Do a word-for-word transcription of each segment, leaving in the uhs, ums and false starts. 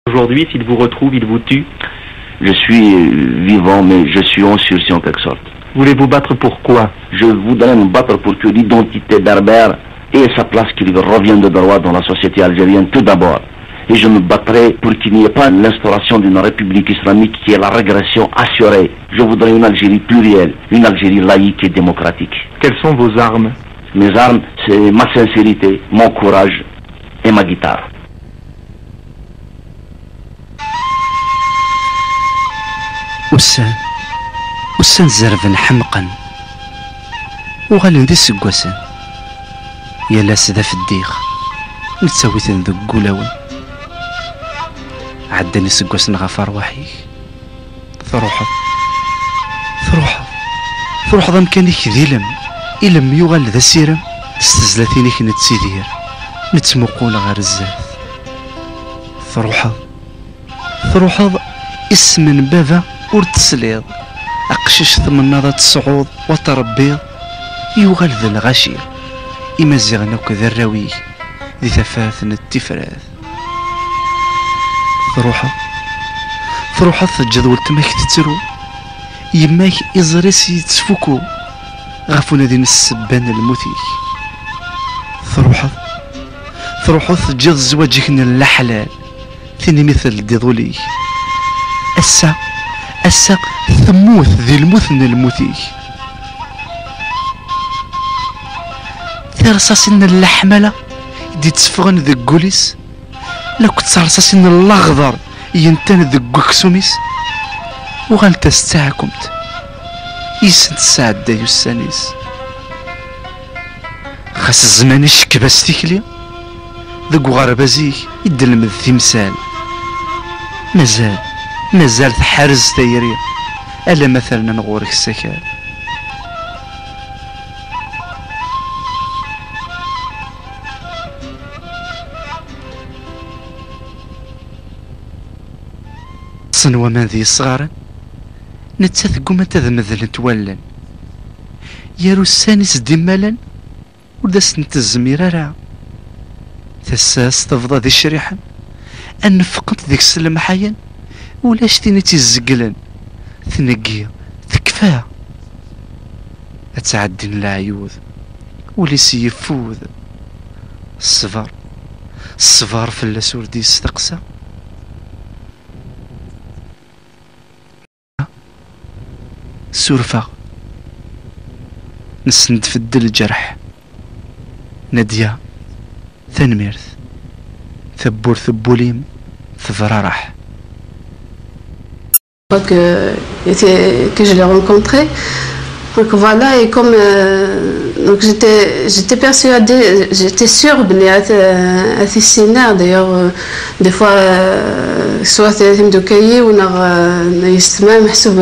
Aujourd'hui, s'il vous retrouve, il vous tue. Je suis vivant, mais je suis en sursis en quelque sorte. Voulez-vous battre pourquoi? Je voudrais me battre pour que l'identité berbère ait sa place, qu'il revienne de droit dans la société algérienne tout d'abord. Et je me battrai pour qu'il n'y ait pas l'instauration d'une république islamique qui est la régression assurée. Je voudrais une Algérie plurielle, une Algérie laïque et démocratique. Quelles sont vos armes? Mes armes, c'est ma sincérité, mon courage et ma guitare. وسان وسان زرفن حمقا وغالن دي سقوسان يا لاس ذا في الديخ نتساويتن ذو قولاون عدني سقوسن غفار وحيك ثروحة ثروحة ثروحة ضم كانيك ذيلم إلم يغال ذا سيرم استزلاتينيك نتسيدير نتمقول غير الزاث ثروحة ثروحة اسم بابا ور تسليض أقشش ثمن ناضة الصعود وتربيض يوغال ذا الغشير إما زيغنا وكذا الراوي ذي ثفاث التفراث ثروحة ثروحة الجدول تماك تترو يماك إزريسي تسفكو غافونا دين السبان المثيك ثروحة ثروحة الجد زواجك لا حلال ثاني مثل ديضوليك أسا أسا ثموث ذي المثن المثيك ثرصاصين اللحملة دي تسفغن ذي القوليس لو كنت ثرصاصين الأخضر ينتن ذي القكسوميس وغال تستعكمت يسنت الساعة دايو السانيس خاص الزمان يشكباس تيكلي ذي غربازيك يدلم الثمسال مازال مازال تحرز تيري ألا مثلا نغورك السكال صنوة من ذي صغارا نتثقو متى ذا مذل تولن يارو السانيس دمالا وداس نتزمير راه تساس تفضى ذي الشريحة أن فقط ذيك السلم حيا ولاش تيني تيزقلن تنقيا تكفى أتعدين العيوذ ولي سيفوذ الصفار الصفار في اللاسور دي استقسى سورفا نسند في الدل الجرح نادية ثنميرث ثبور ثبوليم ثفرارح que, que je l'ai rencontré. Donc voilà, et comme euh, donc j'étais j'étais persuadée, j'étais sûre بلي هذا السينار d'ailleurs des fois soit ثلاثين دوكايي ولا يستمع محسوب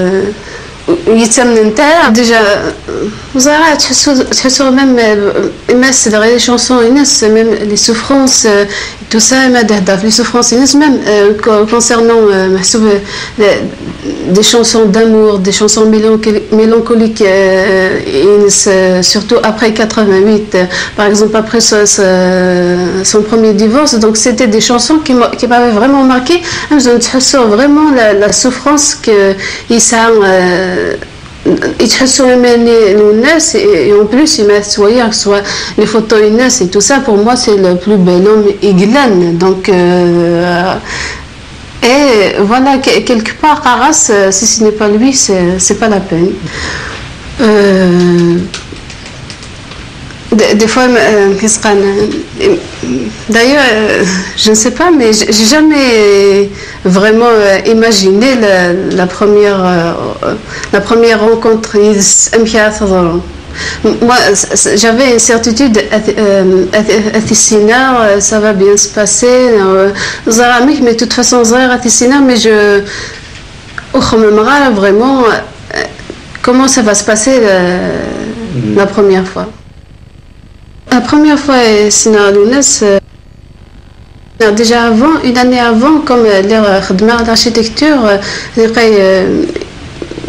يتمن نتاع ديجا وزارة تحسوا تحسوا ميم الناس غير لي شونسون الناس ميم لي سوفرونس tout ça ما دهدف لي سوفرونس الناس ميم concernant محسوب des chansons d'amour, des chansons mélancoliques, euh, euh, surtout après quatre-vingt-huit, euh, par exemple après ce, ce, son premier divorce. Donc c'était des chansons qui m'avaient vraiment marqué. Je sens vraiment la, la souffrance qu'ils savent. يتحسوا الناس et en plus ils mettent soit que soit les photos الناس et tout ça. Pour moi c'est le plus bel homme Iglan. Donc euh, et voilà, quelque part, Arras, si ce n'est pas lui, c'est pas la peine. Euh, des, des fois, euh, d'ailleurs, euh, je ne sais pas, mais j'ai jamais vraiment euh, imaginé la, la, première, euh, la première rencontre. Moi, j'avais une certitude, Athicina, ça va bien se passer. Zaramik, mais de toute façon, Zara Athicina, mais je. Au vraiment, comment ça va se passer la, mm. la première fois. La première fois, Sina Lounes, déjà avant, une année avant, comme l'ère d'architecture,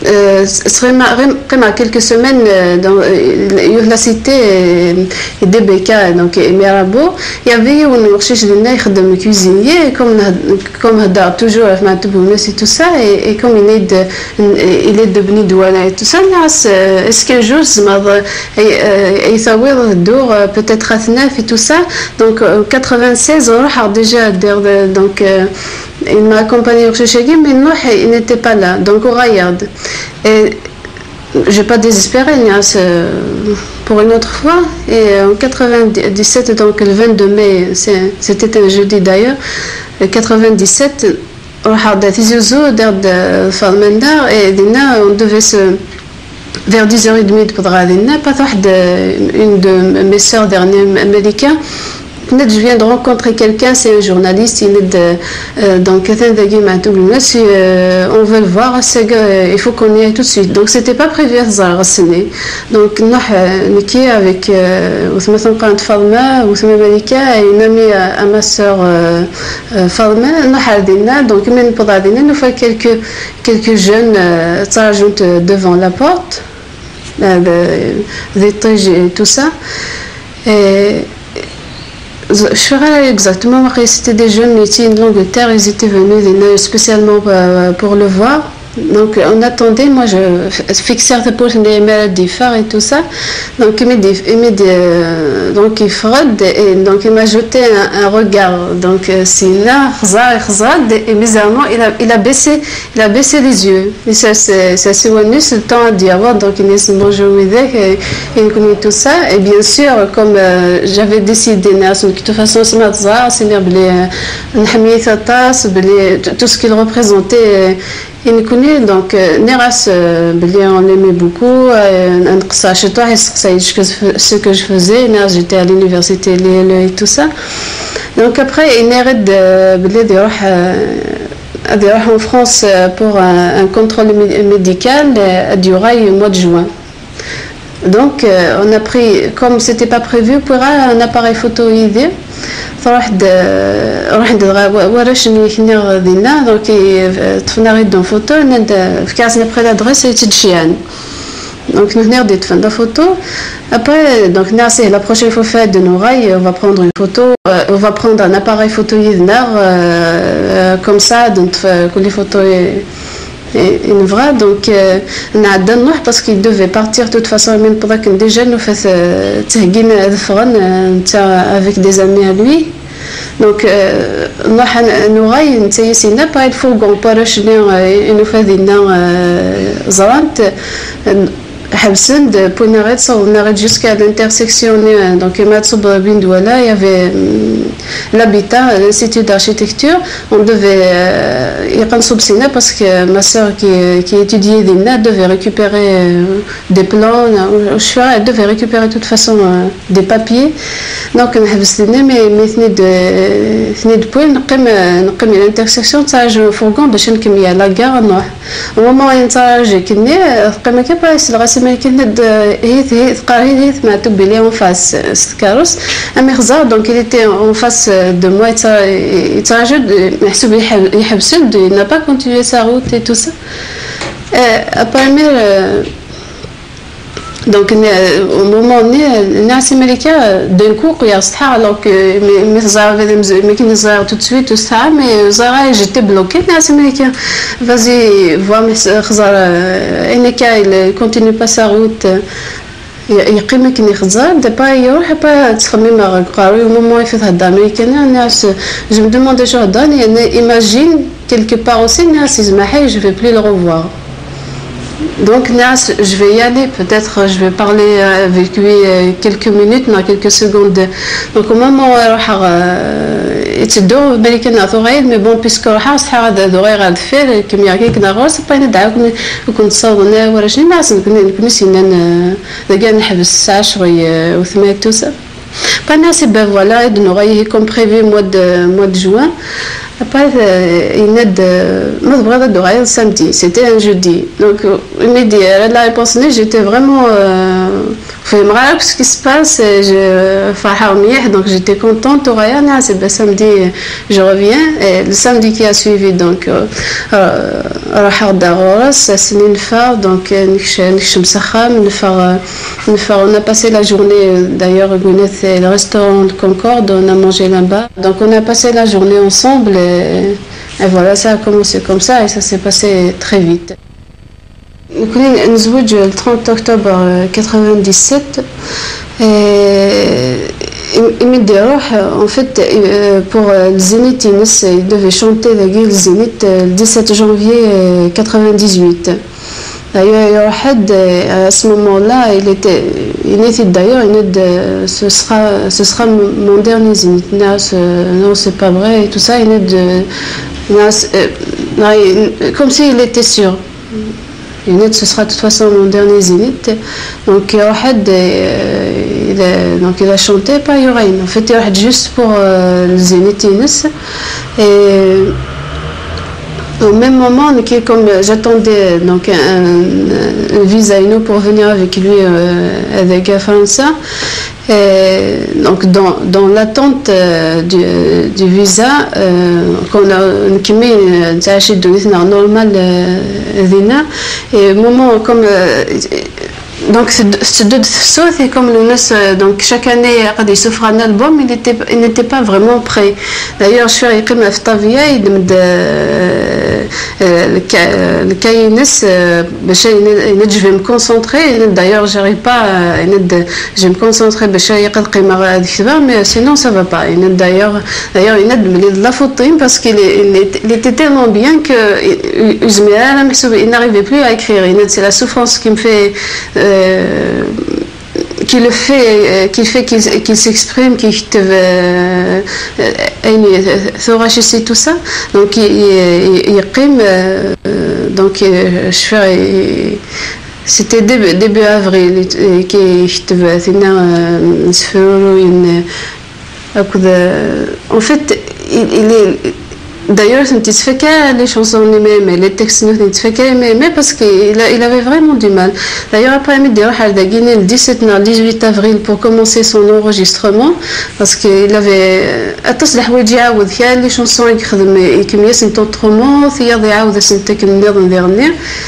Euh, serait comme à quelques semaines dans la cité de Beka, donc Mirabeau, il y avait une recherche de nègre de cuisinier, comme comme toujours et tout ça, et, et comme il est de, il est devenu douane et tout ça, est-ce qu'un jour il s'avère d'or peut-être à neuf et tout ça, donc en quatre-vingt-seize on a déjà donc il m'a accompagné au Chechagui, mais non, il n'était pas là. Donc, on regarde. Et je n'ai pas désespéré, pour une autre fois. Et en quatre-vingt-dix-sept, donc le vingt-deux mai, c'était un jeudi d'ailleurs, en quatre-vingt-dix-sept, on a des Tizozo, de Falmender, et on devait se. Vers dix heures trente, pour une de mes sœurs dernières américaines. Je viens de rencontrer quelqu'un, c'est un journaliste, il est de, euh, dans quelqu'un de Guimatou. Si euh, on veut le voir, euh, il faut qu'on y aille tout de suite. Donc, c'était pas prévu à Zarassene. Donc, nous, Niki, avec Ousmane Qant Falma, Ousmane Malika, et une amie à, à ma soeur euh, Falma, nous avons donc, même pour la dîner, nous faisons quelques, quelques jeunes euh, devant la porte, euh, des étages et tout ça. Et, je ferai exactement, c'était des jeunes métiers d'Angleterre, ils étaient venus spécialement pour le voir. Donc on attendait, moi je fixais des poches des maladies phares et tout ça. Donc il m'a dit, il m'a dit euh, donc il fraude et donc il m'a jeté un, un regard. Donc c'est là, et bizarrement il a, il a baissé, il a baissé les yeux. Et ça c'est ça c'est venu ce temps à dire donc il est bonjour et il connaît tout ça. Et bien sûr comme euh, j'avais décidé de toute façon ce matin c'est tout ce qu'il représentait. Il me connaît donc Neras, on l'aimait beaucoup. Ce que je faisais, j'étais à l'université et tout ça. Donc après, il n'arrête de en France pour un, un contrôle médical à Durail au mois de juin. Donc on a pris, comme c'était pas prévu, pour un appareil photo idée. فرحت رحت ورشني هنا غادينا دونك طفنا غير دون فوتو في كاسنا بخي لادريس تدشيان donc nous venons de faire la photo après donc là c'est la prochaine fois fait de nos rails on va prendre une photo euh, on va prendre un appareil photo euh, comme ça donc que les photos une vraie donc on a donné parce qu'il devait partir de toute façon même pendant que déjà nous fait avec des amis à lui donc nous راي نتيسينا pas il faut qu'on parache nous fait des noms زرانت حبسن pour n'arrêter ça on arrête jusqu'à l'intersection donc il m'a trouvé bien douala il y avait l'habitat l'institut d'architecture on devait y consulter parce que ma sœur qui qui étudiait des nattes devait récupérer des plans elle devait récupérer de toute façon des papiers donc on حبسنا mais مثني de مثني de point نقيم نقيم l'intersection تاع fourgon باش نكمل la gare نروح au moment où نتاج كني قيمه كيف الغسيل mais كانت هي هي قارين هي مكتوب لي en face سكاروس امي خزا donc il était en face de moi il تراجع محسوب يحبس il n'a pas continué sa route et tout ça après donc au moment où الناس américains d'un coup il y a ça alors que mais mais qui nous a tout de suite tout ça mais Zara j'étais bloquée الناس américains vas-y vois mais خزار Eneka il continue pas sa route يقيم كني خزار دابا يروح با تخمم قاري au moment il fait هذا américain الناس je me demande déjà يعني imagine quelque part aussi الناس يسمحي je vais plus le revoir. Donc Nas, je vais y aller, peut-être je vais parler avec lui quelques minutes, non, quelques secondes. Donc au moment où il était deux américains à Torreil, mais bon, puisque le house a d'oreille à faire, que il y a quelques nagos, c'est pas une date où on s'en est, ou alors je n'ai pas, on connaît, on connaît si on a gagné le sage ou ou tout ça. Pas Nas, ben voilà, de n'oreille comme prévu mois de mois de juin. Après, il y a de le samedi, c'était un jeudi. Donc, il m'a dit, la réponse, j'étais vraiment fait mal ce qui se passe. Donc, j'étais contente. C'est le samedi, je reviens. Et le samedi qui a suivi, donc, c'est une fois, donc, on a passé la journée, d'ailleurs, le restaurant de Concorde, on a mangé là-bas. Donc, on a passé la journée ensemble. Et, et voilà, ça a commencé comme ça et ça s'est passé très vite. Nous sommes le trente octobre quatre-vingt-dix-sept et en fait, pour le Zénith, il devait chanter le Zénith le dix-sept janvier quatre-vingt-dix-huit. D'ailleurs, à ce moment-là, il était, il était d'ailleurs, ce sera, ce sera mon dernier Zénith. Non, c'est pas vrai et tout ça. Il est de, comme s'il était sûr. Il est, ce sera de toute façon mon dernier Zénith. Donc, il a, donc il a chanté pas Yorain. En fait, il a juste pour le Zénith et au même moment, comme j'attendais donc un, un, un visa pour venir avec lui euh, avec la France, et donc dans, dans l'attente euh, du, du visa, euh, qu'on a qui met normal euh, et au moment comme euh, donc ce deux sauts et comme le neuf, donc chaque année il s'offre un album, il n'était il n'était pas vraiment prêt. D'ailleurs je suis arrivée à Ftavia il me le caïnès je vais me concentrer. D'ailleurs j'arrive pas je vais me concentrer mais sinon ça va pas. D'ailleurs d'ailleurs il est de la faute parce qu'il il était tellement bien que il n'arrivait plus à écrire. C'est la souffrance qui me fait Euh, qui le fait, euh, qui fait qu'il qu'il s'exprime, qui te euh, euh, tout ça. Donc il il rime, euh, donc je fais. C'était début, début avril qui te en fait il, il est d'ailleurs, je ne sais pas les chansons mais les textes ne sais pas mais parce qu'il il avait vraiment du mal. D'ailleurs, après il a Guinée le dix-sept ou dix-huit avril pour commencer son enregistrement parce qu'il avait أتصل حوايج يعاود فيها les chansons يخدم يكمل سنت autrement ثياب يعاود سنتك النظام ديالنا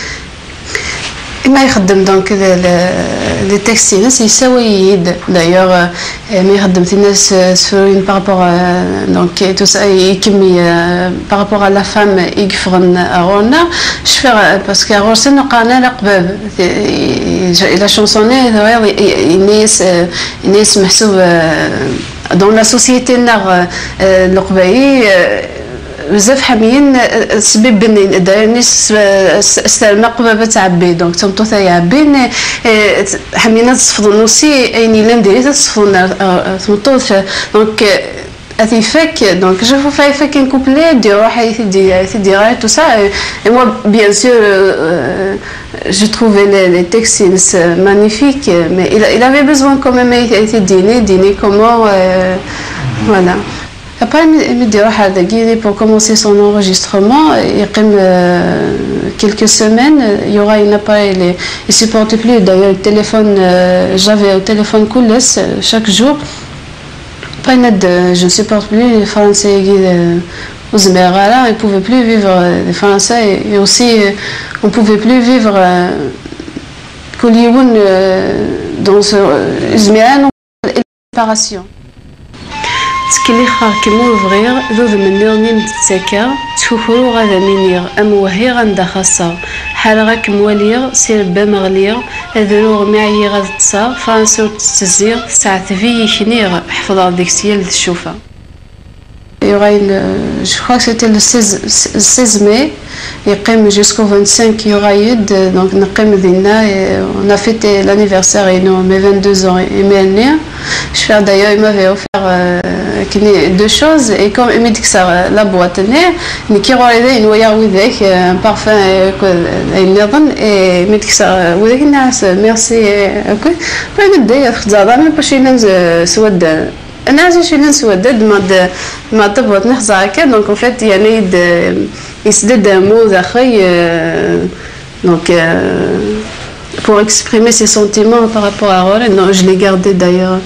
ما يخدم دونك لي تكستيل يساوي d'ailleurs ما يخدم في الناس سفرين بارابور دونك تو سا يكمي بارابور على فام يكفرن ارونا شفر باسكو اروس نقانا لقباب لا شونسوني الناس الناس محسوب دون لا سوسيتي النار القباي بزاف حاميين سبب بنين دايرنيس استلما قبابه تعبي دونك تمطو يعبين حامينا تصفضوا نوسي ايني لا نديري تصفضوا تمطو دونك اثي فك دونك جو فاي فك ان كوبلي دي روح دي دي تو سا et moi bien sûr je trouvais les, les textes magnifiques mais il, il avait besoin quand même de dîner dîner comment euh, voilà. Après, il pour commencer son enregistrement, il y a quelques semaines, il y aura un appareil, il ne supporte plus. D'ailleurs, le téléphone, j'avais un téléphone couleur chaque jour. Après, je ne supporte plus les Français aux Zmera, ils ne pouvaient plus vivre les Français et aussi on ne pouvait plus vivre dans ce Zmera, séparation. تكلي خاكي موفغير ذو ذمني نتسكا تفوفرو غادا مينير أموهي غندا خاصة حال غاك موالير سير بامغلير أذرو معي غاد تصا فرنسا تتزير ساعة في كنير حفظ ديك سيال الشوفة. Il y aura une, je crois que c'était le seize, seize mai, et jusqu'au vingt-cinq, il y aura eu, donc on a fêté l'anniversaire et nous, mes vingt-deux ans et mes années. Je fais d'ailleurs, il m'avait offert euh, deux choses, et comme il m'a dit que ça, la boîte, il qui aurait aidé une voyage avec un parfum et il m'a dit que ça, merci. Après, il m'a dit, il m'a dit, انا عايشه في ناس ودد ما ما تبغى نحظى هكا دونك en fait يعني يسدد مو اخي donc pour exprimer ses sentiments par rapport à Roré. Non, je l'ai gardé d'ailleurs.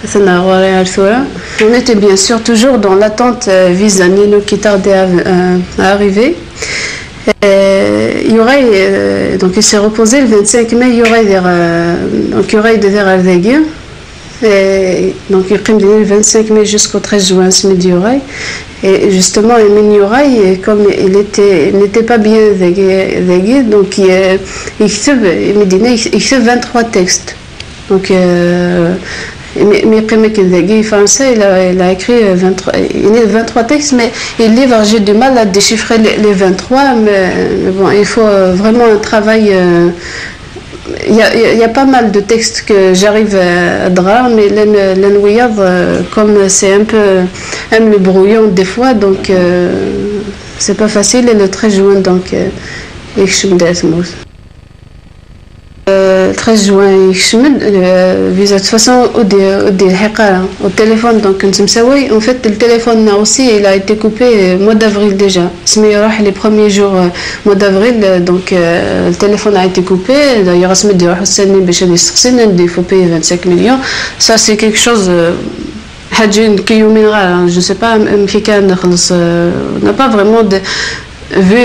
On était bien sûr toujours dans l'attente vis à Nino qui tardait à, à, à arriver. Et, il y aurait, euh, donc il s'est reposé le vingt-cinq mai, il y aurait des, euh, donc il y aurait des vers et donc il prime le vingt-cinq mai jusqu'au treize juin, ce midi oreille. Et justement, Emine Youraï, comme il était, il n'était pas bien dégué, donc il, il écrit vingt-trois textes. Donc, mais premier qu'il dégué français, il a, il a écrit vingt-trois, il est vingt-trois textes, mais il livre, j'ai du mal à déchiffrer les, les vingt-trois, mais, mais bon, il faut vraiment un travail. Euh, Il y, a, il y a pas mal de textes que j'arrive à draper, mais l'enwiyad, comme c'est un peu même le brouillon des fois, donc euh, c'est pas facile. Et le treize juin, donc il euh, le treize juin, il de toute façon au téléphone, donc en fait le téléphone aussi il a été coupé au mois d'avril déjà. Les premiers jours mois d'avril, donc le téléphone a été coupé. D'ailleurs, il faut payer vingt-cinq millions. Ça c'est quelque chose. Je ne sais pas, on n'a pas vraiment de vu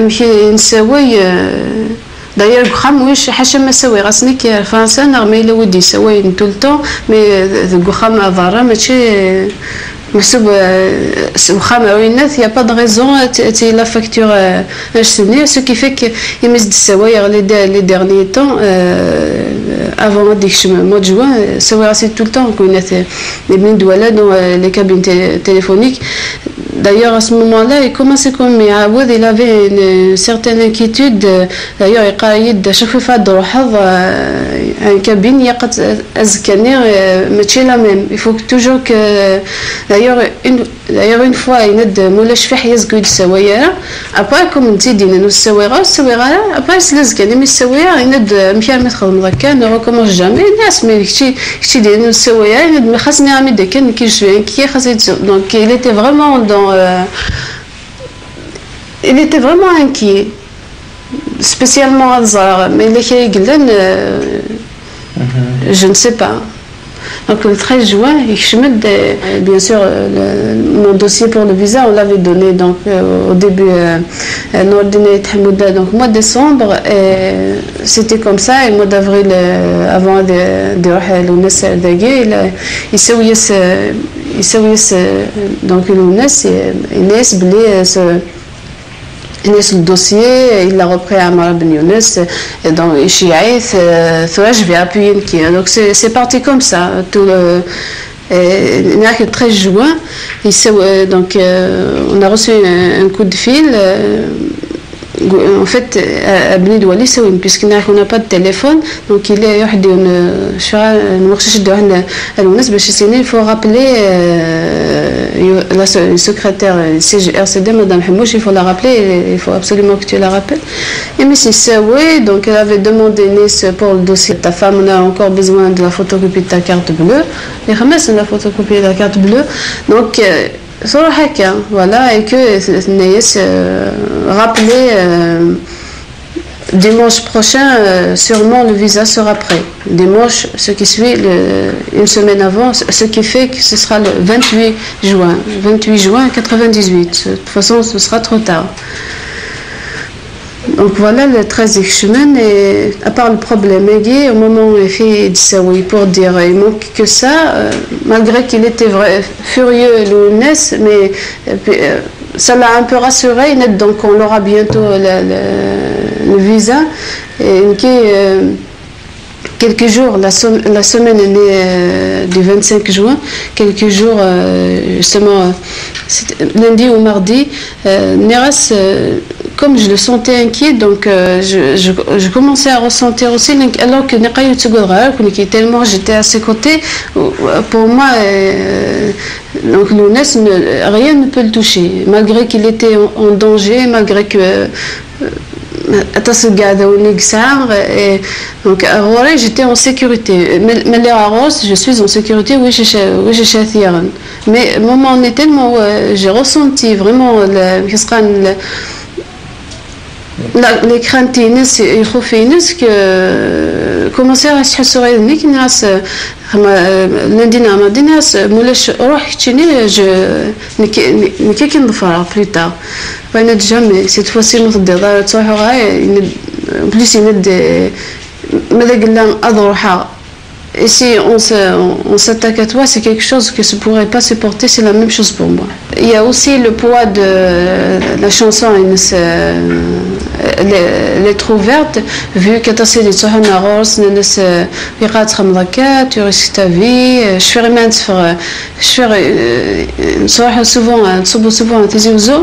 d'ailleurs Goukham حاشا ما سوي راسني كي فرنسا نغمي الا ودي سوي tout le temps mais Goukham افارا ماشي محسوب وخام عوينات il y a pas de raison c'est la facture acheter ce qui fait que يمز السوايع les derniers temps avant ديك mois de juin سوي راسي tout le temps كونات les بنين دولا dans les cabines téléphoniques. D'ailleurs, à ce moment-là, il commençait comme Aouad, il avait une certaine inquiétude. D'ailleurs, il قايد chaque fois d'rohad un cabine, il y a azkaner, mais c'est la même. Il faut toujours que d'ailleurs une d'ailleurs une fois il ند مولاش فيح يزكو السوايع après comme نزيد انه السوايع السوايع après سلازك يعني السوايع يند مشى مدخل هكا نو ريكومونس جامي الناس ما كشي كشي ديال السوايع يند خاصني عامي داك كان كي كي خاصني donc il était vraiment dans euh, il était vraiment inquiet spécialement à Zara mais les Kaygilan je ne sais pas. Donc le treize juin, bien sûr, le, mon dossier pour le visa, on l'avait donné donc, euh, au début, euh, donc mois de décembre, et c'était comme ça, et mois d'avril, euh, avant de l'Ounes d'Agué, il s'est donc l'Ounes, Inès Blé, الناس الدوسيي il l'a repris à Amar Ben Younes et donc Chiaïth toi je vais appuyer qui donc c'est c'est parti comme ça tout le le treize juin il donc euh, on a reçu un, un coup de fil euh, en fait à Beni Douali puisqu'on n'a pas de téléphone donc il est il faut rappeler euh, la secrétaire C G R C D Madame Hemouch, il faut la rappeler, il faut absolument que tu la rappelles. Et mais c'est ça, oui, donc elle avait demandé Nice pour le dossier de ta femme, on a encore besoin de la photocopie de ta carte bleue. Les remercie de la photocopie de la carte bleue. Donc صراحة هكا voilà et que الناس rappeler dimanche prochain euh, sûrement le visa sera prêt dimanche ce qui suit le, une semaine avant ce qui fait que ce sera le vingt-huit juin vingt-huit juin quatre-vingt-dix-huit de toute façon ce sera trop tard. Donc voilà le treize semaine et à part le problème au moment où il fait Saoui pour dire il manque que ça euh, malgré qu'il était vrai, furieux l'Ounes mais euh, ça l'a un peu rassuré donc on aura bientôt le, le, le visa et qui euh, quelques jours, la, so- la semaine est née euh, du vingt-cinq juin, quelques jours, euh, justement, lundi ou mardi, euh, Neras, euh, comme je le sentais inquiet, donc euh, je, je, je commençais à ressentir aussi, alors que tellement j'étais à ses côtés, pour moi, euh, donc Lounès, rien ne peut le toucher, malgré qu'il était en, en danger, malgré que... Euh, donc à Roré, j'étais en sécurité. Mais les Raros, je suis en sécurité, oui, je suis à mais au moment où tellement, j'ai ressenti vraiment le, la, les craintes et les خوفينس que commencer à se rassurer نيك الناس لندينا ما ديناس مولاش روح تشيني جو نكي كي نظفرها plus tard فانا جامي سيت فوسي نضد دار تصوحو غاي بليس ند ماذا قلنا اضروحها. Et si on, se, on s'attaque à toi, c'est quelque chose que je ne pourrais pas supporter, c'est la même chose pour moi. Il y a aussi le poids de la chanson, elle est trop verte, vu que tu as des gens qui rose, tu risques ta vie. Je fais rien, je fais souvent, souvent, souvent,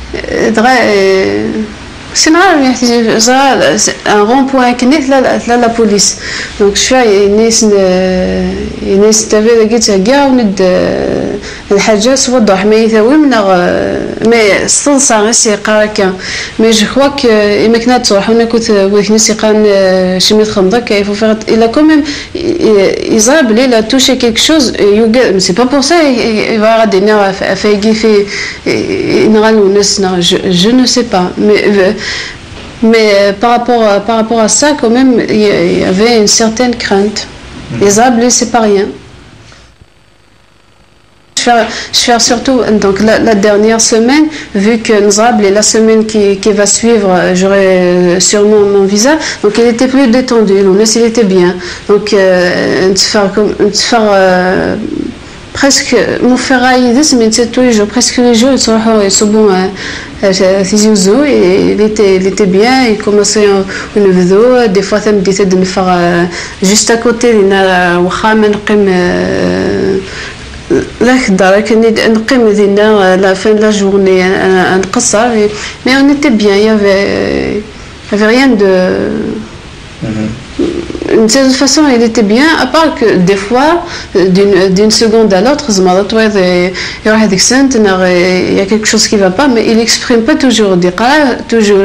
c'est normal, un rond-point qui est là la police. Donc je suis ناس ناس تبي لقيت كاع وند الحاجات وضح ما يثاوي من ما الصلصه غير سيقارك مي جو كوا ك اما كنا تروح هنا كنت بغيت نسيقان شي ميت خندق il faut faire il a quand même Israël il a touché quelque chose mais c'est pas pour ça il va avoir des nerfs à faire giffer je ne sais pas mais Mais euh, par, rapport à, par rapport à ça, quand même, il y, y avait une certaine crainte. Mmh. Les ablés, c'est pas rien. Je fais, je fais surtout donc, la, la dernière semaine, vu que Nzab, la semaine qui, qui va suivre, j'aurai sûrement mon visa. Donc il était plus détendu, il était bien. Donc, euh, faire, faire euh, presque, mon ferraille, mais c'est tous les jours, presque les jours, ils sont, ils sont bons. Hein. Il était, il était bien, il commençait une vidéo, des fois ça me disait de me faire juste à côté, il y a la fin de la journée, un qasar, mais on était bien, il n'y avait, avait rien de... D'une certaine façon, il était bien, à part que des fois, d'une, d'une seconde à l'autre, il y a quelque chose qui ne va pas, mais il n'exprime pas toujours. Toujours,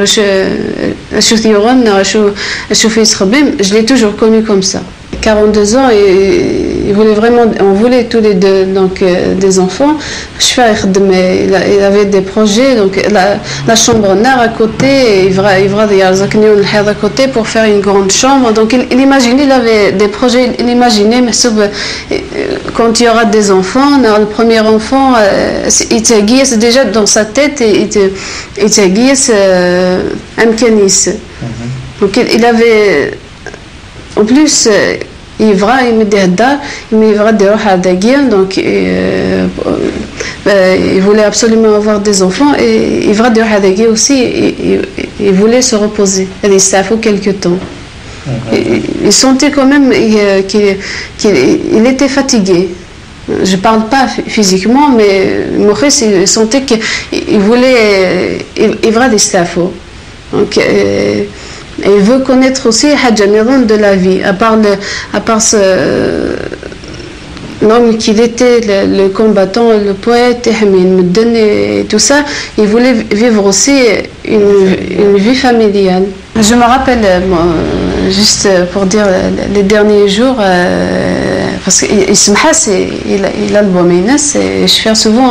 je l'ai toujours connu comme ça. quarante-deux ans, et il voulait vraiment, on voulait tous les deux donc, euh, des enfants. Il avait des projets, donc la, la chambre nord à côté, il va à côté pour faire une grande chambre. Donc il, il imaginait, il avait des projets, il imaginait, mais sauf, quand il y aura des enfants, le premier enfant, il c'est déjà dans sa tête, il un pianiste. Donc il, il avait, en plus, il va il me dit il va dire donc euh, euh, il voulait absolument avoir des enfants et il va dire aussi il, il voulait se reposer il s'est fait quelque temps. Il, il sentait quand même qu'il, qu'il il était fatigué. Je parle pas physiquement, mais Maurice il sentait qu'il voulait il, il va des stafos. Donc euh, et il veut connaître aussi Hadjaniran de la vie, à part, le, à part ce, l'homme qu'il était, le, le combattant, le poète, et tout ça, il voulait vivre aussi une, une vie familiale. Je me rappelle, moi, juste pour dire, les derniers jours, euh, parce qu'il se masse, il, il a le bon ménès, et je fais souvent,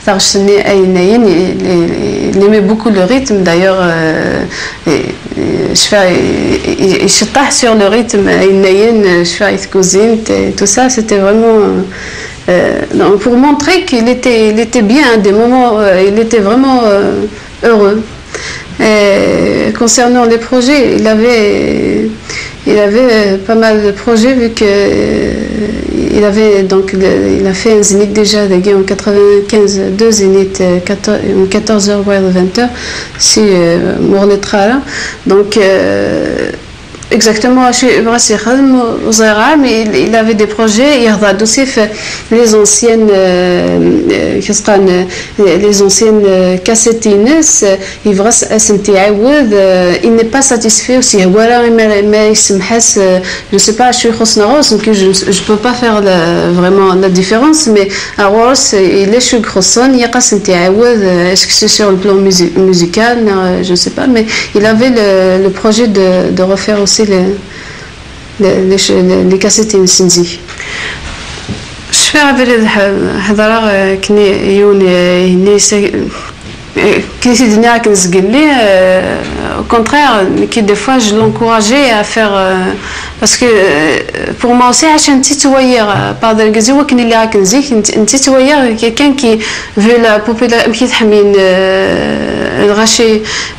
il aimait beaucoup le rythme, d'ailleurs, euh, je fais, il se tasse sur le rythme, je fais une cousine, et tout ça, c'était vraiment, euh, donc pour montrer qu'il était, il était bien, des moments, euh, il était vraiment euh, heureux. Et concernant les projets, il avait, il avait pas mal de projets vu que il avait donc il a fait un zénith déjà en quatre-vingt-quinze, deux zéniths, quatorze heures voire vingt heures, si Mournetra. Donc euh, exactement, je suis brassé mais il avait des projets, il a aussi fait les anciennes, euh, les anciennes cassettines, il va il n'est pas satisfait aussi. Voilà, mais je ne sais pas, je suis donc je ne peux pas faire la, vraiment la différence, mais à Rose, il est chez Grosson, il y a est-ce que c'est sur le plan musical, je ne sais pas, mais il avait le, le projet de, de refaire aussi les, les, les, les cassettes Sinzi. Je fais avec les hadara qui n'est qui s'est donné à Kinsgili, au contraire, qui des fois je l'encourageais à faire, parce que pour moi aussi, عشان تتوير بعض الجزء وكن اللي راك نزيك تتوير quelqu'un qui veut la population qui تحمين الغشي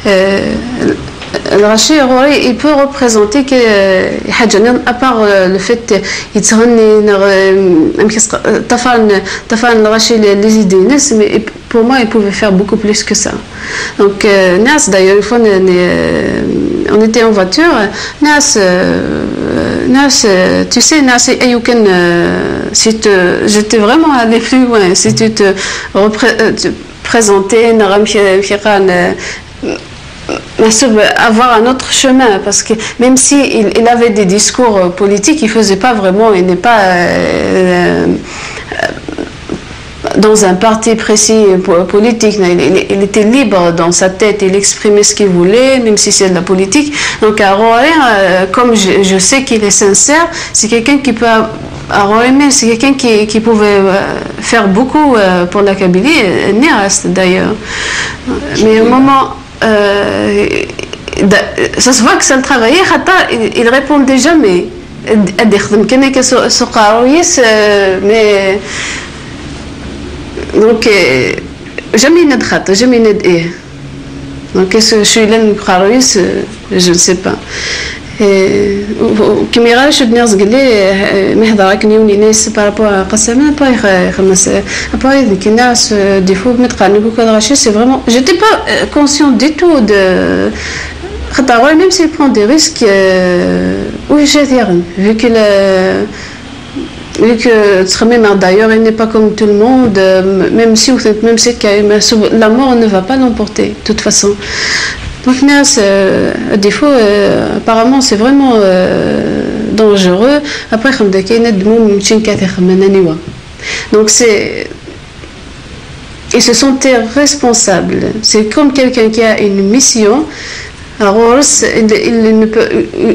الغشي il peut représenter que حاجة à part le fait يتغني طفل طفل الغشي les idées mais pour moi il pouvait faire beaucoup plus que ça donc Nas d'ailleurs une fois on était en voiture Nas Nas tu sais Nas Ayouken si j'étais vraiment allé plus loin si tu te présenter avoir un autre chemin parce que même si il, il avait des discours politiques, il faisait pas vraiment, il n'est pas euh, dans un parti précis politique, il, il était libre dans sa tête, il exprimait ce qu'il voulait, même si c'est de la politique. Donc à Roer, comme je, je sais qu'il est sincère, c'est quelqu'un qui peut à Roer, c'est quelqu'un qui, qui pouvait faire beaucoup pour la Kabylie, Niras d'ailleurs. Mais au moment Euh, ça se voit que ça le travaillait, il, il répondait jamais. Mais donc jamais il n'adrête, jamais il n'aide. Donc est-ce que je suis là je ne sais pas. كم يغالش الناس قال لي مهضره كنيوني ناس بارابور قسما باي خمس باي ذيك الناس دي فو متقارنين كل غاشي سي فريمون جيتي با كونسيون دي تو دو خاطر ميم سي برون دي ريسك وي جاتيرن vu que vu que d'ailleurs il n'est pas comme tout le monde même si même si la mort ne va pas l'emporter de toute façon. Donc, euh, des fois, euh, apparemment, c'est vraiment euh, dangereux. Après, donc, c'est. Ils se sentaient responsables. C'est comme quelqu'un qui a une mission. Alors, il, il ne peut.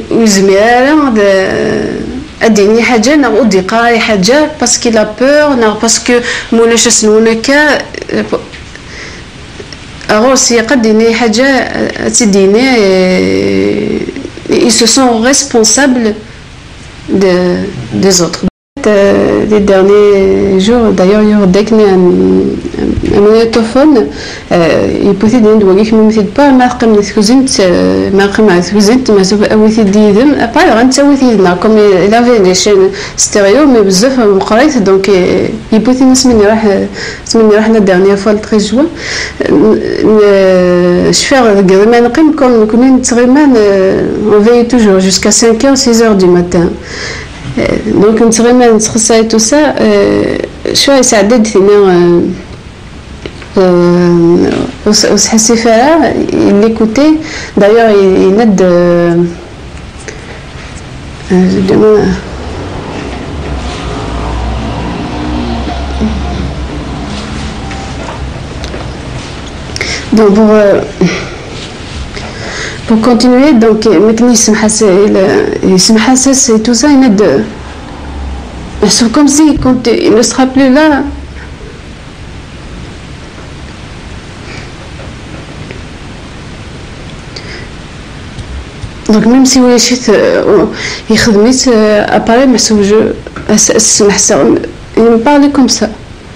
أديني حاجة نقول قاي حاجة parce qu'il a peur parce que مولاش سنونك alors si يقدني حاجة تديني ils se sont responsables de des autres. Les derniers jours d'ailleurs il y a un magnétophone il peut être une douille qui me fait pas marquer mes cousines marquer mes cousines mais ça peut être dit après il rentre ça aussi comme il avait des chaînes stéréo mais بزاف مقريت donc il peut être une semaine راح semaine راح la dernière fois le treize juin je fais ما نقيم comme كنا نتغيمان on veille toujours jusqu'à cinq heures six heures du matin. Donc نتغيما نتخصص et tout ça شوية ساعدت هنا وسحسي فيها il écoutait d'ailleurs il ند donc pour pour continuer donc maintenant il se حاسس et tout ça il est de c'est comme si quand il ne sera plus là donc même si هو شيت يخدميت اباري محسوب جو اسمح سا il me parlait comme ça.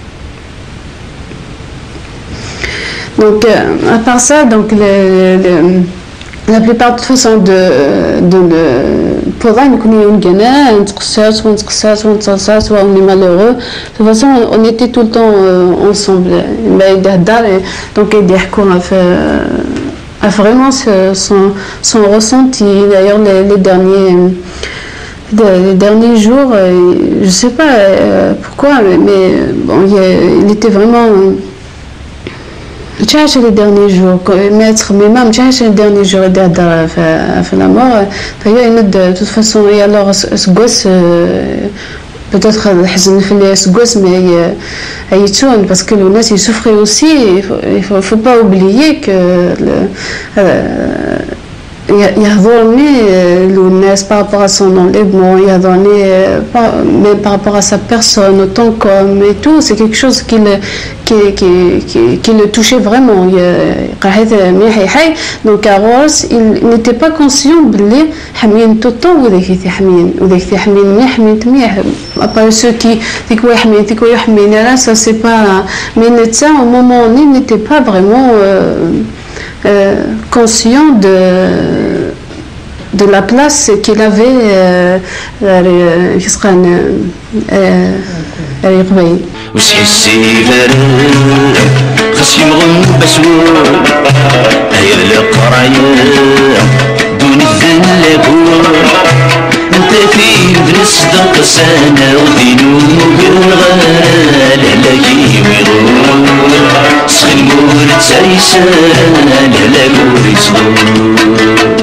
Donc à part ça donc le, le la plupart de toute façon de de pour là nous connaissons Ghana on se soit on se soit on se soit soit on est malheureux de toute façon on était tout le temps euh, ensemble mais donc il dit qu'on a fait a vraiment ce, son, son ressenti. D'ailleurs, les, les derniers, les derniers jours, je ne sais pas pourquoi, mais, mais bon, il, il était vraiment... تعيش les derniers jours maître mais même تعيش les derniers jours de في la mort فهي يند de toute façon et alors ce gosse peut-être الحزن في ce gosse mais يتون parce que le ناس ils souffraient aussi il faut faut pas oublier que يهضرني الناس par rapport à son enlèvement يهضرني mais par rapport à sa personne autant comme et tout c'est quelque chose qui le qui qui qui qui le touchait vraiment قاعد مليح يحي donc Aros il n'était pas conscient بلي حمين tout le temps وذاك يحمين وذاك يحمين مليح حمين مليح après ceux qui ديك واحد يحمين ديك واحد يحمين là ça c'est pas mais ça au moment où il n'était pas vraiment Euh, conscient de de la place qu'il avait qui sera un وسحسي فرق خص يمغن بسور هيا القرايا دون الذنب انت في بنصدق سنة ودينو بالغال هلاكي ويغور سخنور تسايسان هلاكو يصدور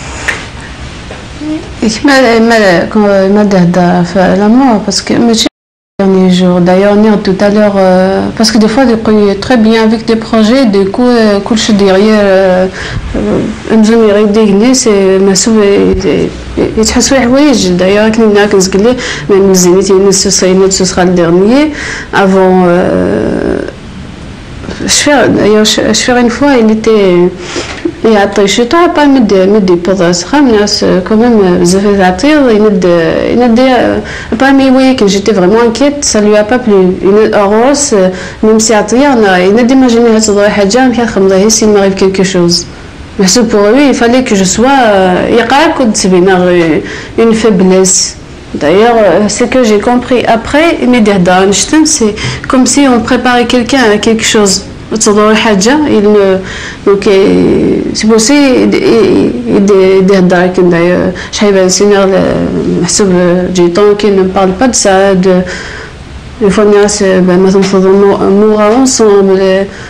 ما ما ما ده في la mort parce que derniers jours. D'ailleurs, on est tout à l'heure, euh, parce que des fois, on est très bien avec des projets, du coup, quand je dirais, on me dirait d'église, c'est ma sauvé, et tu as sauvé voyage. D'ailleurs, quand on a quinze gilets, même les élites, ce sera une autre, ce sera le dernier. Avant, euh, je fais, d'ailleurs, je fais une fois, il était. Et après, je ne sais pas, mais des pendant ce temps, quand même, ça fait attirer. Il n'a pas mis, oui, que j'étais vraiment inquiète, ça ne lui a pas plu. Il a rose, même si attirer, il a imaginé que ça doit être déjà, mais s'il m'arrive quelque chose. Mais pour lui, il fallait que je sois, il y a une faiblesse. D'ailleurs, ce que j'ai compris après, c'est comme si on préparait quelqu'un à quelque chose. تصدر حاجة donc c'est possible يدير دارك d'ailleurs شحال سينير محسوب جيتون qui ne parle pas de ça de une fois الناس مثلا نفضلوا مورا ensemble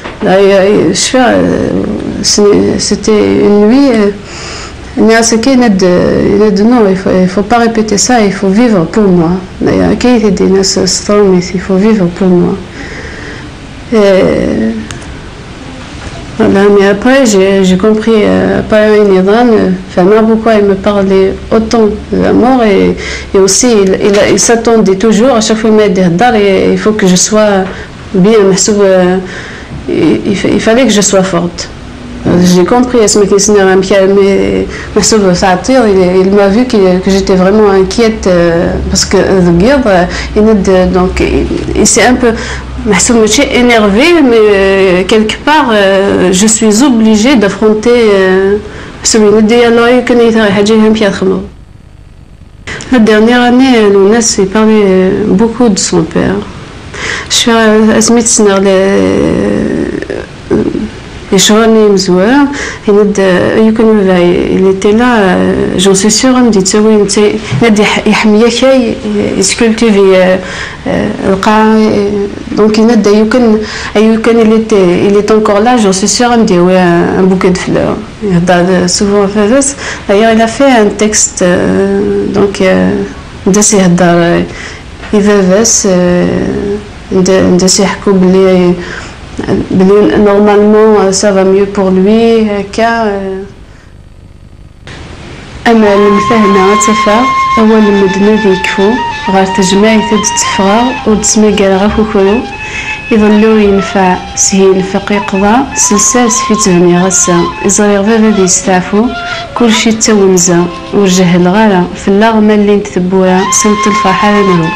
c'était une nuit الناس كي ند ند non il faut pas répéter ça il faut vivre pour moi d'ailleurs كي des ناس strong il faut vivre pour moi. Et, voilà, mais après j'ai compris euh, pas une Iran, enfin pourquoi il me parlait autant de la mort et, et aussi il, il, il s'attendait toujours à chaque fois qu'il me dit et il faut que je sois bien, euh, il, il fallait que je sois forte. J'ai compris à ce mais il, il m'a vu que, que j'étais vraiment inquiète euh, parce que la guerre, il, donc il s'est un peu énervé, mais euh, quelque part euh, je suis obligée d'affronter euh, la dernière année, Lounas parlait beaucoup de son père. Je suis à Smith les Chorani Mzouer, il était là, j'en suis sûre, il me dit il se cultive donc il était, il est encore là, j'en suis sûre, il me dit ouais, un bouquet de fleurs. Souvent, d'ailleurs, il a fait un texte, donc, de ces il veut de ces normalement ça va mieux pour lui car أما المفاهمة تفا أول المدن ذيكفو غير تجمعي تدتفغا وتسمى قال كوكولو يظلو ينفع سهيل فقي قضاء سلساس في تفني غسا إزريغ بابا ذي يستعفو كل شي تاونزا ورجه الغالة في اللغمة اللي نتثبورا سلط الفرحة لنهو.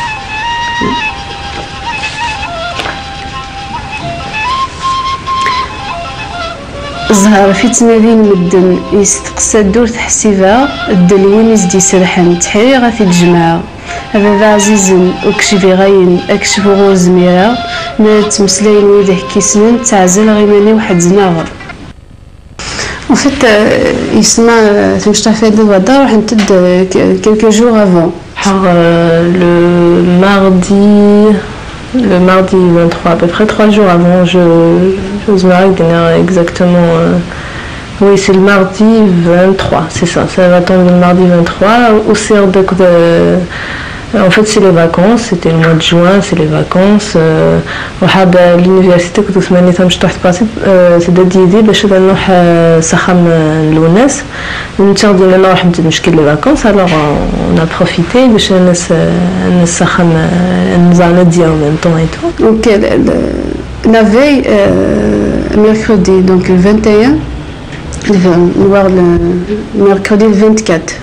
ظهر في تنادين مدن يستقسى دور تحسيبها الدلوين يزدي سرحن تحريغة في الجماعة هذا عزيز وكشفي غاين أكشف غور زميرة ما تمسلاين ويده كيسنن تعزل غيماني واحد زناغر En fait, il se met, je t'ai fait de Vadar, quelques jours avant. Alors, euh, le mardi, le mardi vingt-trois, à peu près trois jours avant, je, je me rappelle exactement. Euh, oui, c'est le mardi vingt-trois, c'est ça, ça va tomber le mardi vingt-trois. Au C R D de. En fait, c'est les vacances, c'était le mois de juin, c'est les vacances. وحاب l'université كنت سمعت مش تحت باسيت سداد ديدي باش نروح سخم لوناس نتاع دينا نروح نمشي لي vacances. Alors on a profité باش نس نسخم نزعل ديال en même temps et tout. Donc la veille mercredi donc le vingt et un voir le mercredi le vingt-quatre.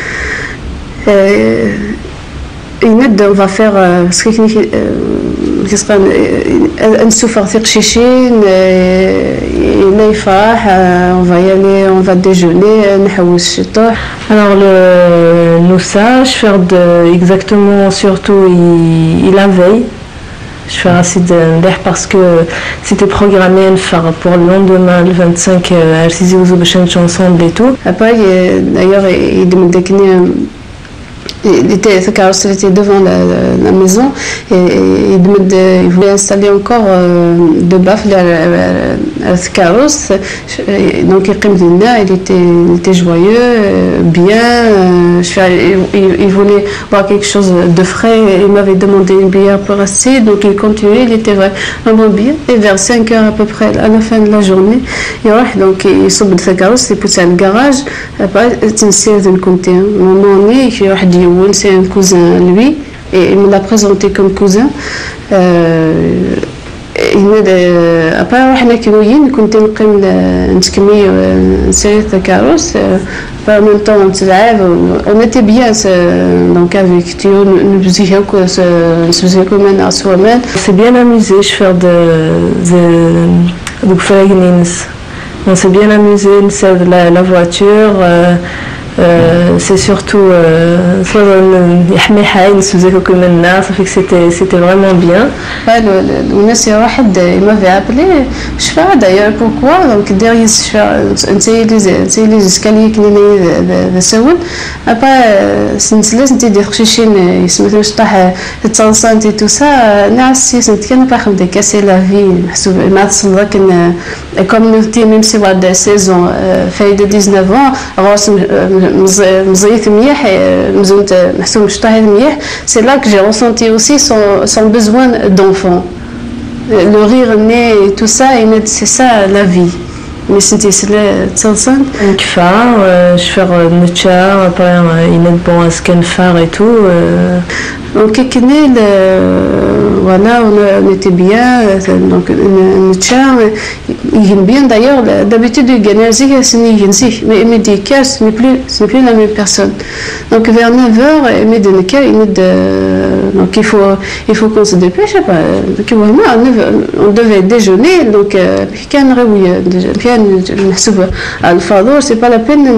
يمد on va faire parce que qu'est-ce qu'on نسوفر ثقة شيشين لا يفرح on va y aller on va déjeuner نحوس الشطوح. Alors le nous ça je faire de exactement surtout il, il la veille je fais assez de l'air parce que c'était programmé à faire pour le lendemain le vingt-cinq à six heures باش نمشيو ensemble et tout. Après d'ailleurs il demande il était, ce carrosse était devant la, la, la maison et, et il, de, il voulait installer encore euh, deux baffes à ce carrosse. Donc il était, il était joyeux, bien. Il, il voulait boire quelque chose de frais. Il m'avait demandé une bière pour rester. Donc il continuait, il était vraiment bien. Et vers cinq heures à peu près, à la fin de la journée, il, donc, il sort de ce carrosse, il pousse à le garage. Après, c'est une série de compter. Mon ami, il c'est un cousin lui et il me l'a présenté comme cousin. Après احنا كيويين كنت نقيم نتكمي نسير الكاروس en même temps on on était bien donc avec Théo nous faisions que se faisait comme un soi-même. C'est bien amusé je fais de de de on s'est bien amusé de la, la voiture. Euh, Euh, c'est surtout يحمي حي نسوزيكو كل الناس c'était c'était vraiment bien. الناس واحد il m'avait appelé je fais d'ailleurs pourquoi donc derrière نسي نسي لي اسكالي كني نسول après سنسلس نتي دي خشيشين يسمى طاح تصنصنت et tout ça ناس سنت كان باخذ دي كاسي لا في محسوب ما تصل لكن communauté même si بعد saison فايده dix-neuf ans راس مزيت مليح مزونت محسوب مشطاح مليح. C'est là que j'ai ressenti aussi son, son besoin d'enfant, le rire né et tout ça, c'est ça la vie. Mais c'était تصلصن كفا je fais نتشا après il est bon à ce qu'elle faire et tout. Donc voilà on était bien donc نتشا il aime bien d'ailleurs d'habitude il gagne aussi c'est ni mais il me dit que ce n'est plus ce n'est plus la même personne. Donc vers neuf heures il me dit que il de donc il faut il faut qu'on se dépêche pas donc vraiment on devait déjeuner donc كان روي نحسب الفاضور c'est pas la peine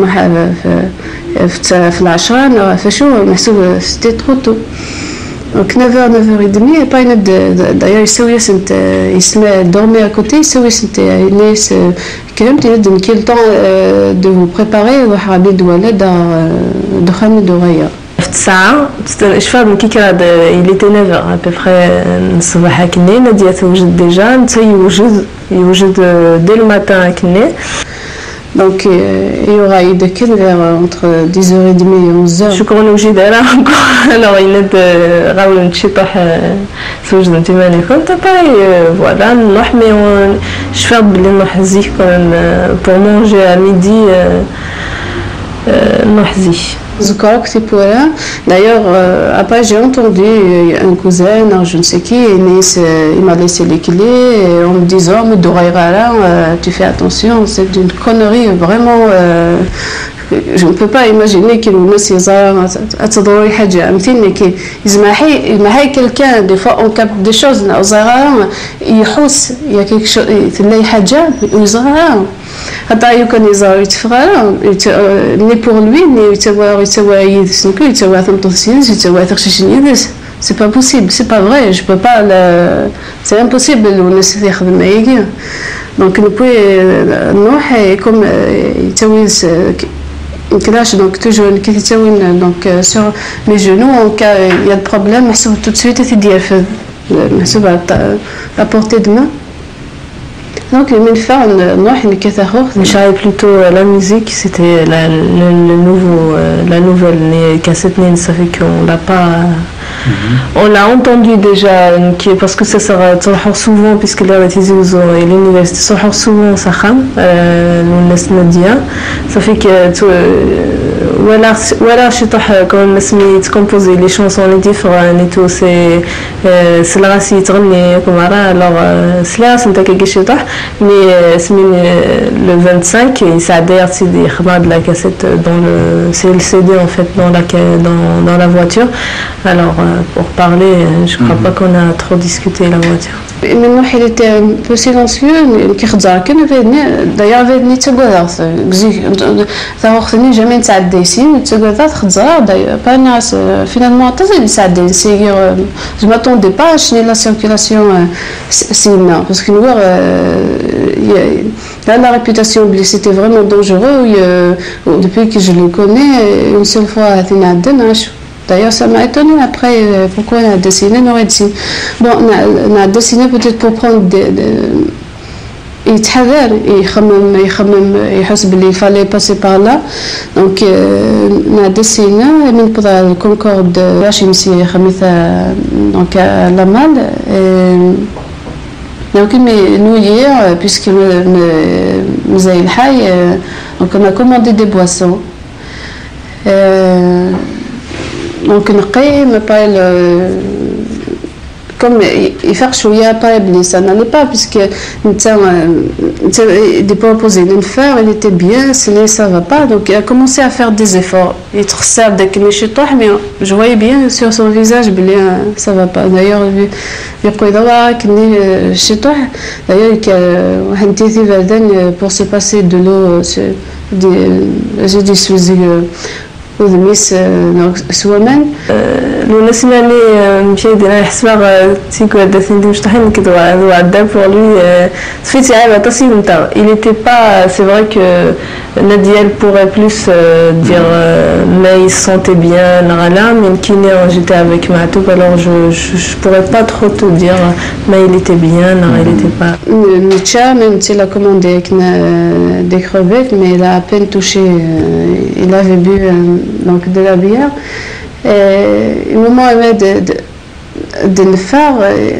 في العشرة فشو محسوب c'était trop tôt. Donc neuf heures, neuf heures trente et pas une d'ailleurs يسوي سنت يسمع dormir à côté يسوي سنت الناس كلمت يد كل temps de vous préparer وحابي دوله دار دخلنا دغيا في الساعة الشفار من كيكا il était neuf heures à peu près الصباح كني نادية توجد ديجا نتا يوجد يوجد dès le matin كني. Donc euh, il y aura eu de quelle heure entre dix heures trente et onze heures. Je crois que j'ai d'ailleurs encore alors il est de راول نشطح سوجد انت ماني كنت باي voilà نروح mais je fais بلي نروح زيك pour manger à midi نروح زيك. Zoukarak c'est pour là. D'ailleurs, euh, après j'ai entendu un cousin, non, je ne sais qui, il m'a laissé les clés en me disant mais Doraïrala, tu fais attention, c'est une connerie vraiment. Euh, je ne peux pas imaginer qu'il nous laisse les armes à تدوري حاجة مثلني كي يزمحي يزمحي quelqu'un des fois on capte des choses aux armes يحوس il y a quelque chose تلاقي حاجة ويزرع حتى يمكن يزرع يتفرع ni pour lui ni يتسوى يتسوى يدسنكو يتسوى ثمطسين يتسوى تخشيشين يدس c'est pas possible c'est pas vrai je peux pas le... c'est impossible الناس يخدم معايا Donc depuis نوح comme يتساوي كلاش donc toujours كي يتساوي donc sur mes genoux en cas il y a de problème محسوب tout de suite تدير في محسوب à portée de main. Donc من faire نوح اللي كتاخذ نشاهد plutôt la musique, c'était la, le, le nouveau la nouvelle cassette ça fait qu'on l'a pas Mm-hmm. On l'a entendu déjà parce que ça sera souvent puisque là et l'université sort souvent ça ça fait que voilà voilà je quand on composer les chansons les différentes et tout c'est c'est la racine comme alors cela c'est quelque chose mais le vingt-cinq il s'adhère c'est de la cassette dans le c'est le C D en fait dans la dans dans la voiture alors pour parler, je ne crois mm-hmm. pas qu'on a trop discuté la voiture. Maintenant, il était un peu silencieux, d'ailleurs, il était تقدر ثاني jamais نتعديسين تقدر خزار d'ailleurs pas ناس finalement تصل نتعدي سير je m'attendais pas à changer la circulation sinon parce que nous il a la réputation que c'était vraiment dangereux depuis que je le connais une seule fois à Tinadden. D'ailleurs, ça m'a étonné après pourquoi on a dessiné, on aurait dit. Bon, on a dessiné peut-être pour prendre des. Il يتحذر يخمم يخمم يحس باللي fallait passer par là. Donc, on a dessiné من بضع الكونكورد باش يمشي خميثة donc à la malle. Donc, nous hier, puisque nous avons الحي, donc on a commandé des boissons. Donc نقي ما pas comme يفرق شويه pas بلي ça n'allait pas puisque نتا des proposés de faire il était bien sinon ça va pas donc il a commencé à faire des efforts يتخسر داك ماشي طاح mais je voyais bien sur son visage بلي ça va pas d'ailleurs يقول دابا كني شي طاح d'ailleurs واحد تيثي فردان pour se passer de l'eau j'ai dit سوزي وذميس سوامان لو نسمعني مشي دينا الحسبه تيكو داتين دي مشطحين كدوا وعدا pour lui فيتي عيب تصيب نتا il était pas c'est vrai que Nadia elle pourrait plus dire mais il se sentait bien là mais kiné j'étais avec Matoub alors je, je je pourrais pas trop te dire mais il était bien non il était pas Nietzsche même s'il a commandé des crevettes mais il a à peine touché il avait bu donc de la bière et au moment de de de le faire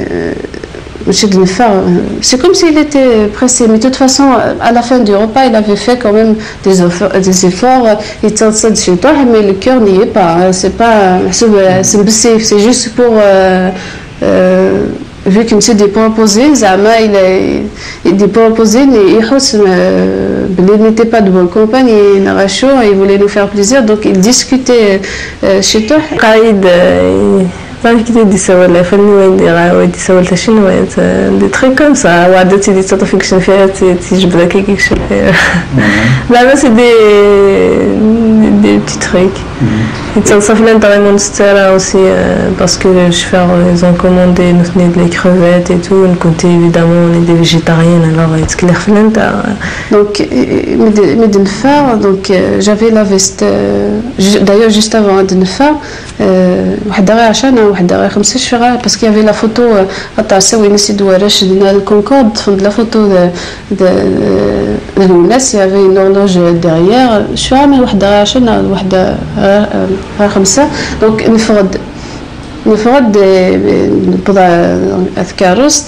c'est comme s'il était pressé mais de toute façon à la fin du repas il avait fait quand même des efforts, des efforts il était chez toi mais le cœur n'y est pas c'est pas c'est c'est juste pour euh, euh, vu qu'il s'est déproposé Zama il est déproposé mais il n'était pas de bonne compagnie il n'a chaud il voulait nous faire plaisir donc il discutait chez toi Qaïd pas qui te dit ça ولا فني وين دير وين تسولت شنو دي تري كوم سا وعدتي دي تاع فيكشن فيها تجبد لك كيك شي لا بس دي دي petits trucs et ça fait l'intérêt de aussi parce que je fais ils ont commandé nous des crevettes et tout on côté évidemment on est des végétariennes alors est-ce que les donc mais de faire donc j'avais la veste d'ailleurs juste avant de le faire وحده غير عشان وحده غير خمسة شهور parce qu'il y avait la photo تاع سوي نسي دوارش ديال الكونكورد فند لا فوتو de الناس il y avait une horloge derrière شهور mais وحده غير عشان وحده غير خمسة donc نفرض نفرض بضع أذكار رست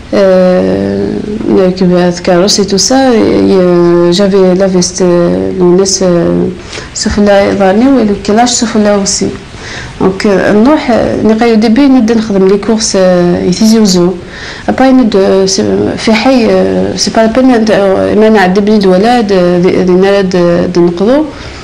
أذكار رست et tout ça j'avais la veste الناس سفلى ضاني والكلاش سفلى aussi donc نروح نقايو ديبي نبدا نخدم لي كورس يتيزوزو ابا ند في حي سي با بين ما نعدي بليد ولاد نراد نقضو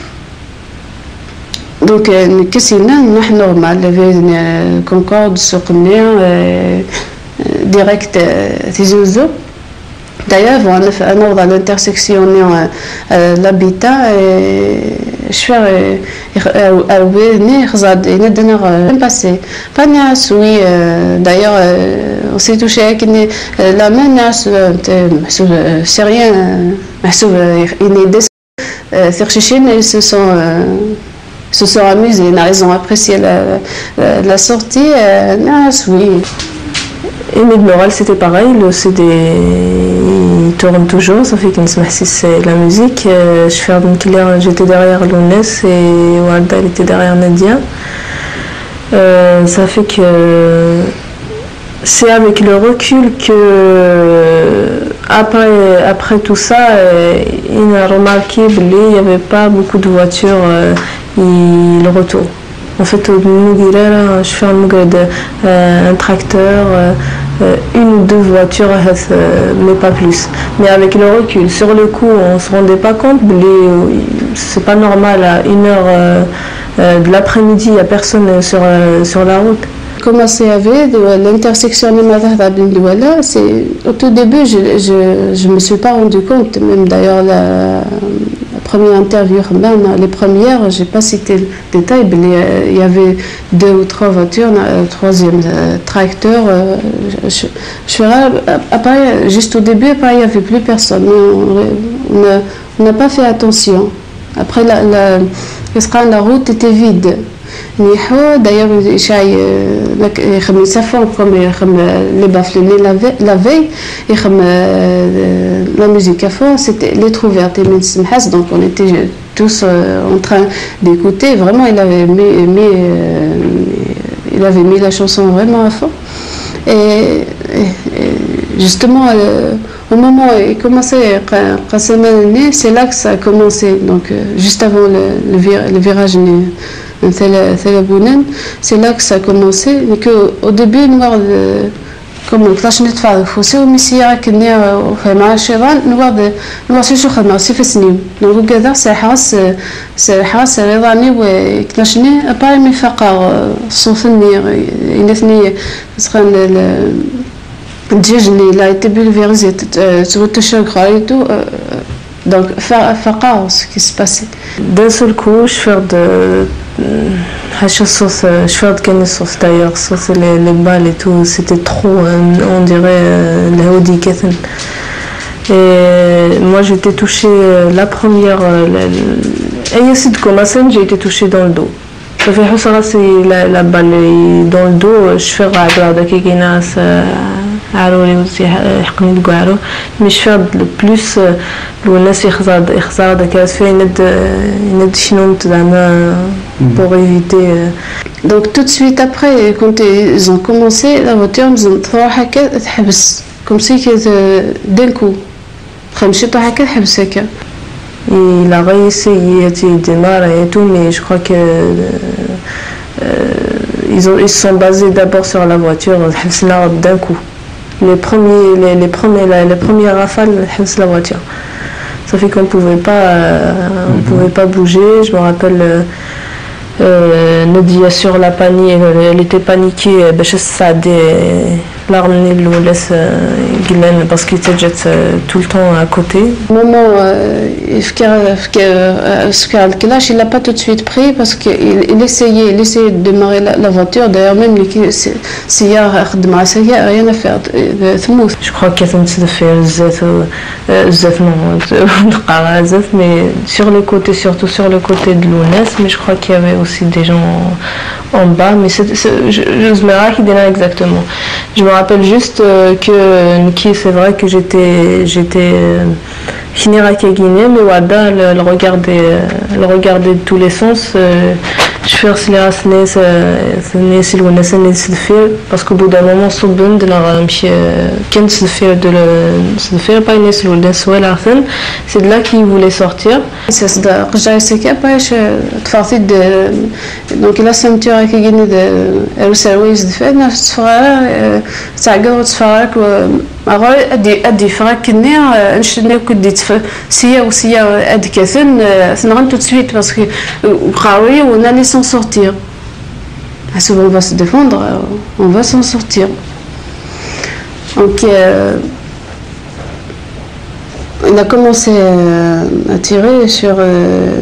دونك كسينا نروح نورمال لافي كونكورد سوق منير ديريكت تيزوزو d'ailleurs on a fait un ordre à l'intersection l'habitat et شفر أوبني خزاد ندنا même passé pas nias oui d'ailleurs on s'est touché avec la main nias c'est rien محسوب il est cherchين ils se sont se sont amusés ils ont apprécié la, la, la sortie nias oui. Et Mid Moral c'était pareil, le C D il tourne toujours, ça fait qu'il se si c'est la musique. Je fais un clair, j'étais derrière Lounès et Walda elle était derrière Nadia. Euh, ça fait que c'est avec le recul que après, après tout ça, il a remarqué qu'il n'y avait pas beaucoup de voitures et le retour. En fait, je fais un, un tracteur, une ou deux voitures, mais pas plus. Mais avec le recul, sur le coup, on ne se rendait pas compte, c'est pas normal, à une heure de l'après-midi, il n'y a personne sur, sur la route. Commencé avec l'intersection de Madhara Ben Douala, c'est au tout début, je je me suis pas rendu compte, même d'ailleurs la, la première interview, les premières, j'ai pas cité le détail, mais il y avait deux ou trois voitures, le troisième tracteur. Je, je après, juste au début, après, il y avait plus personne. On n'a pas fait attention. Après, la, la, la route était vide. D'ailleurs, ils font comme les baflés la veille, la musique à fond, c'était les trouvertes et donc on était tous en train d'écouter. Vraiment, il avait mis, mis, il avait mis la chanson vraiment à fond. Et, et justement, au moment où il commençait, c'est là que ça a commencé. Donc, juste avant le, le, vir, le virage. C'est là que ça a commencé, mais qu'au début, nous comme كلاش نتفاعل فوسي ومسيا كنا مع الشباب نوض نوصل شو خدمة سيف سنين نقول كذا سحاس سحاس رضاني وكلاشني أباي من فقر صوفني إنثني سخن الدجاجني لا يتبي الفيروس تسوت الشجرة يتو donc فقر ce qui se passait. D'un seul coup, je fais de je fais de connaissance d'ailleurs, les, les balles et tout, c'était trop, on dirait les Audi Kethen. Et moi j'étais touchée la première, et aussi de commencer, j'ai été touchée dans le dos. Ça fait que la, la balle dans le dos, je fais de Kekinas. mais je fais le plus الناس يخزر يخزر داك فيه ند ند شنو زعما pour éviter. Donc tout de suite après, quand ils ont commencé, la voiture ils ont تروح هكا تحبس comme si d'un coup خمشت هكا تحبس هكا. Il a réussi à démarrer et tout, mais je crois que euh, ils ont ils se sont basés d'abord sur la voiture, d'un coup. Les premiers, les, les premiers, les, les premières rafales, la voiture. Ça fait qu'on pouvait pas, euh, on pouvait pas bouger. Je me rappelle, euh, Nadia sur la panique, elle était paniquée. Ben je sais des l'arme nous laisse Guylaine parce qu'il était déjà tout le temps à côté. Au moment où Kelash il l'a pas tout de suite pris parce qu'il il essayait, il essayait de démarrer la, la voiture. D'ailleurs même les s'il y a rien à faire. Je crois qu'il y a une de faire zef zef non zef mais sur le côté, surtout sur le côté de l'Ounès, mais je crois qu'il y avait aussi des gens en bas, mais c'est, c'est, je ne me rappelle pas exactement. Je me rappelle juste euh, que Niki, c'est vrai que j'étais j'étais finir à Guinée, mais Wada elle regardait elle regardait de tous les sens. Je fais ce là c'est né si loin c'est né se faire parce qu'au bout d'un moment صبن de la كان se faire de le se faire pas né si loin soit la fin, c'est de là qu'il voulait sortir. C'est ça رجع سكا باش تفاصيل donc la ceinture à Guinée de elle service de fait نفس صغيره تعقد تصفرك أغار أدي أدي فراكني نشتني كدي سيا وسيا أدي كثن ثنغن tout de suite parce que قاوي on allait s'en sortir. Si on va se défendre, on va s'en sortir. Donc euh, on a commencé à tirer sur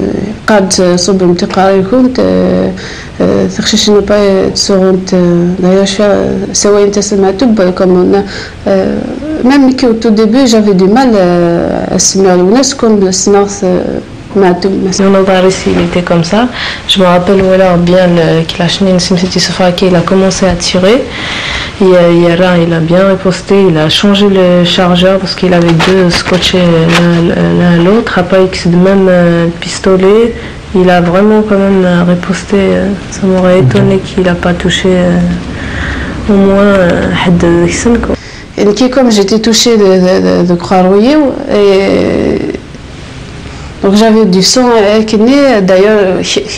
قاعد صوب امتقاري كنت تخشش نبا تصورت d'ailleurs je fais سواء انت سمعتو comme même que au tout début j'avais du mal à اسمع الناس comme سمعت Mon Ovaris, il était comme ça. Je me rappelle voilà, bien qu'il a acheté une Simcity Sofraki, il a commencé à tirer. Et Yara, il a bien riposté, il a changé le chargeur parce qu'il avait deux scotchés l'un à l'autre. Après, c'est le même pistolet. Il a vraiment quand même riposté. Ça m'aurait étonné qu'il n'a pas touché au moins Had Dixon. Et comme j'étais touchée de, de, de, de Croix-Rouillé, et donc j'avais du sang d'ailleurs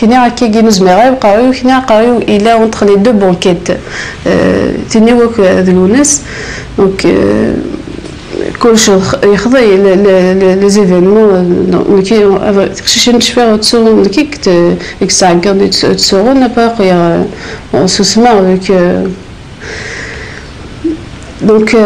il est entre les deux banquettes donc كل شيء يخضي les événements donc je ne suis pas au-dessus de qui que ça a gardé sur on n'a pas on se met avec donc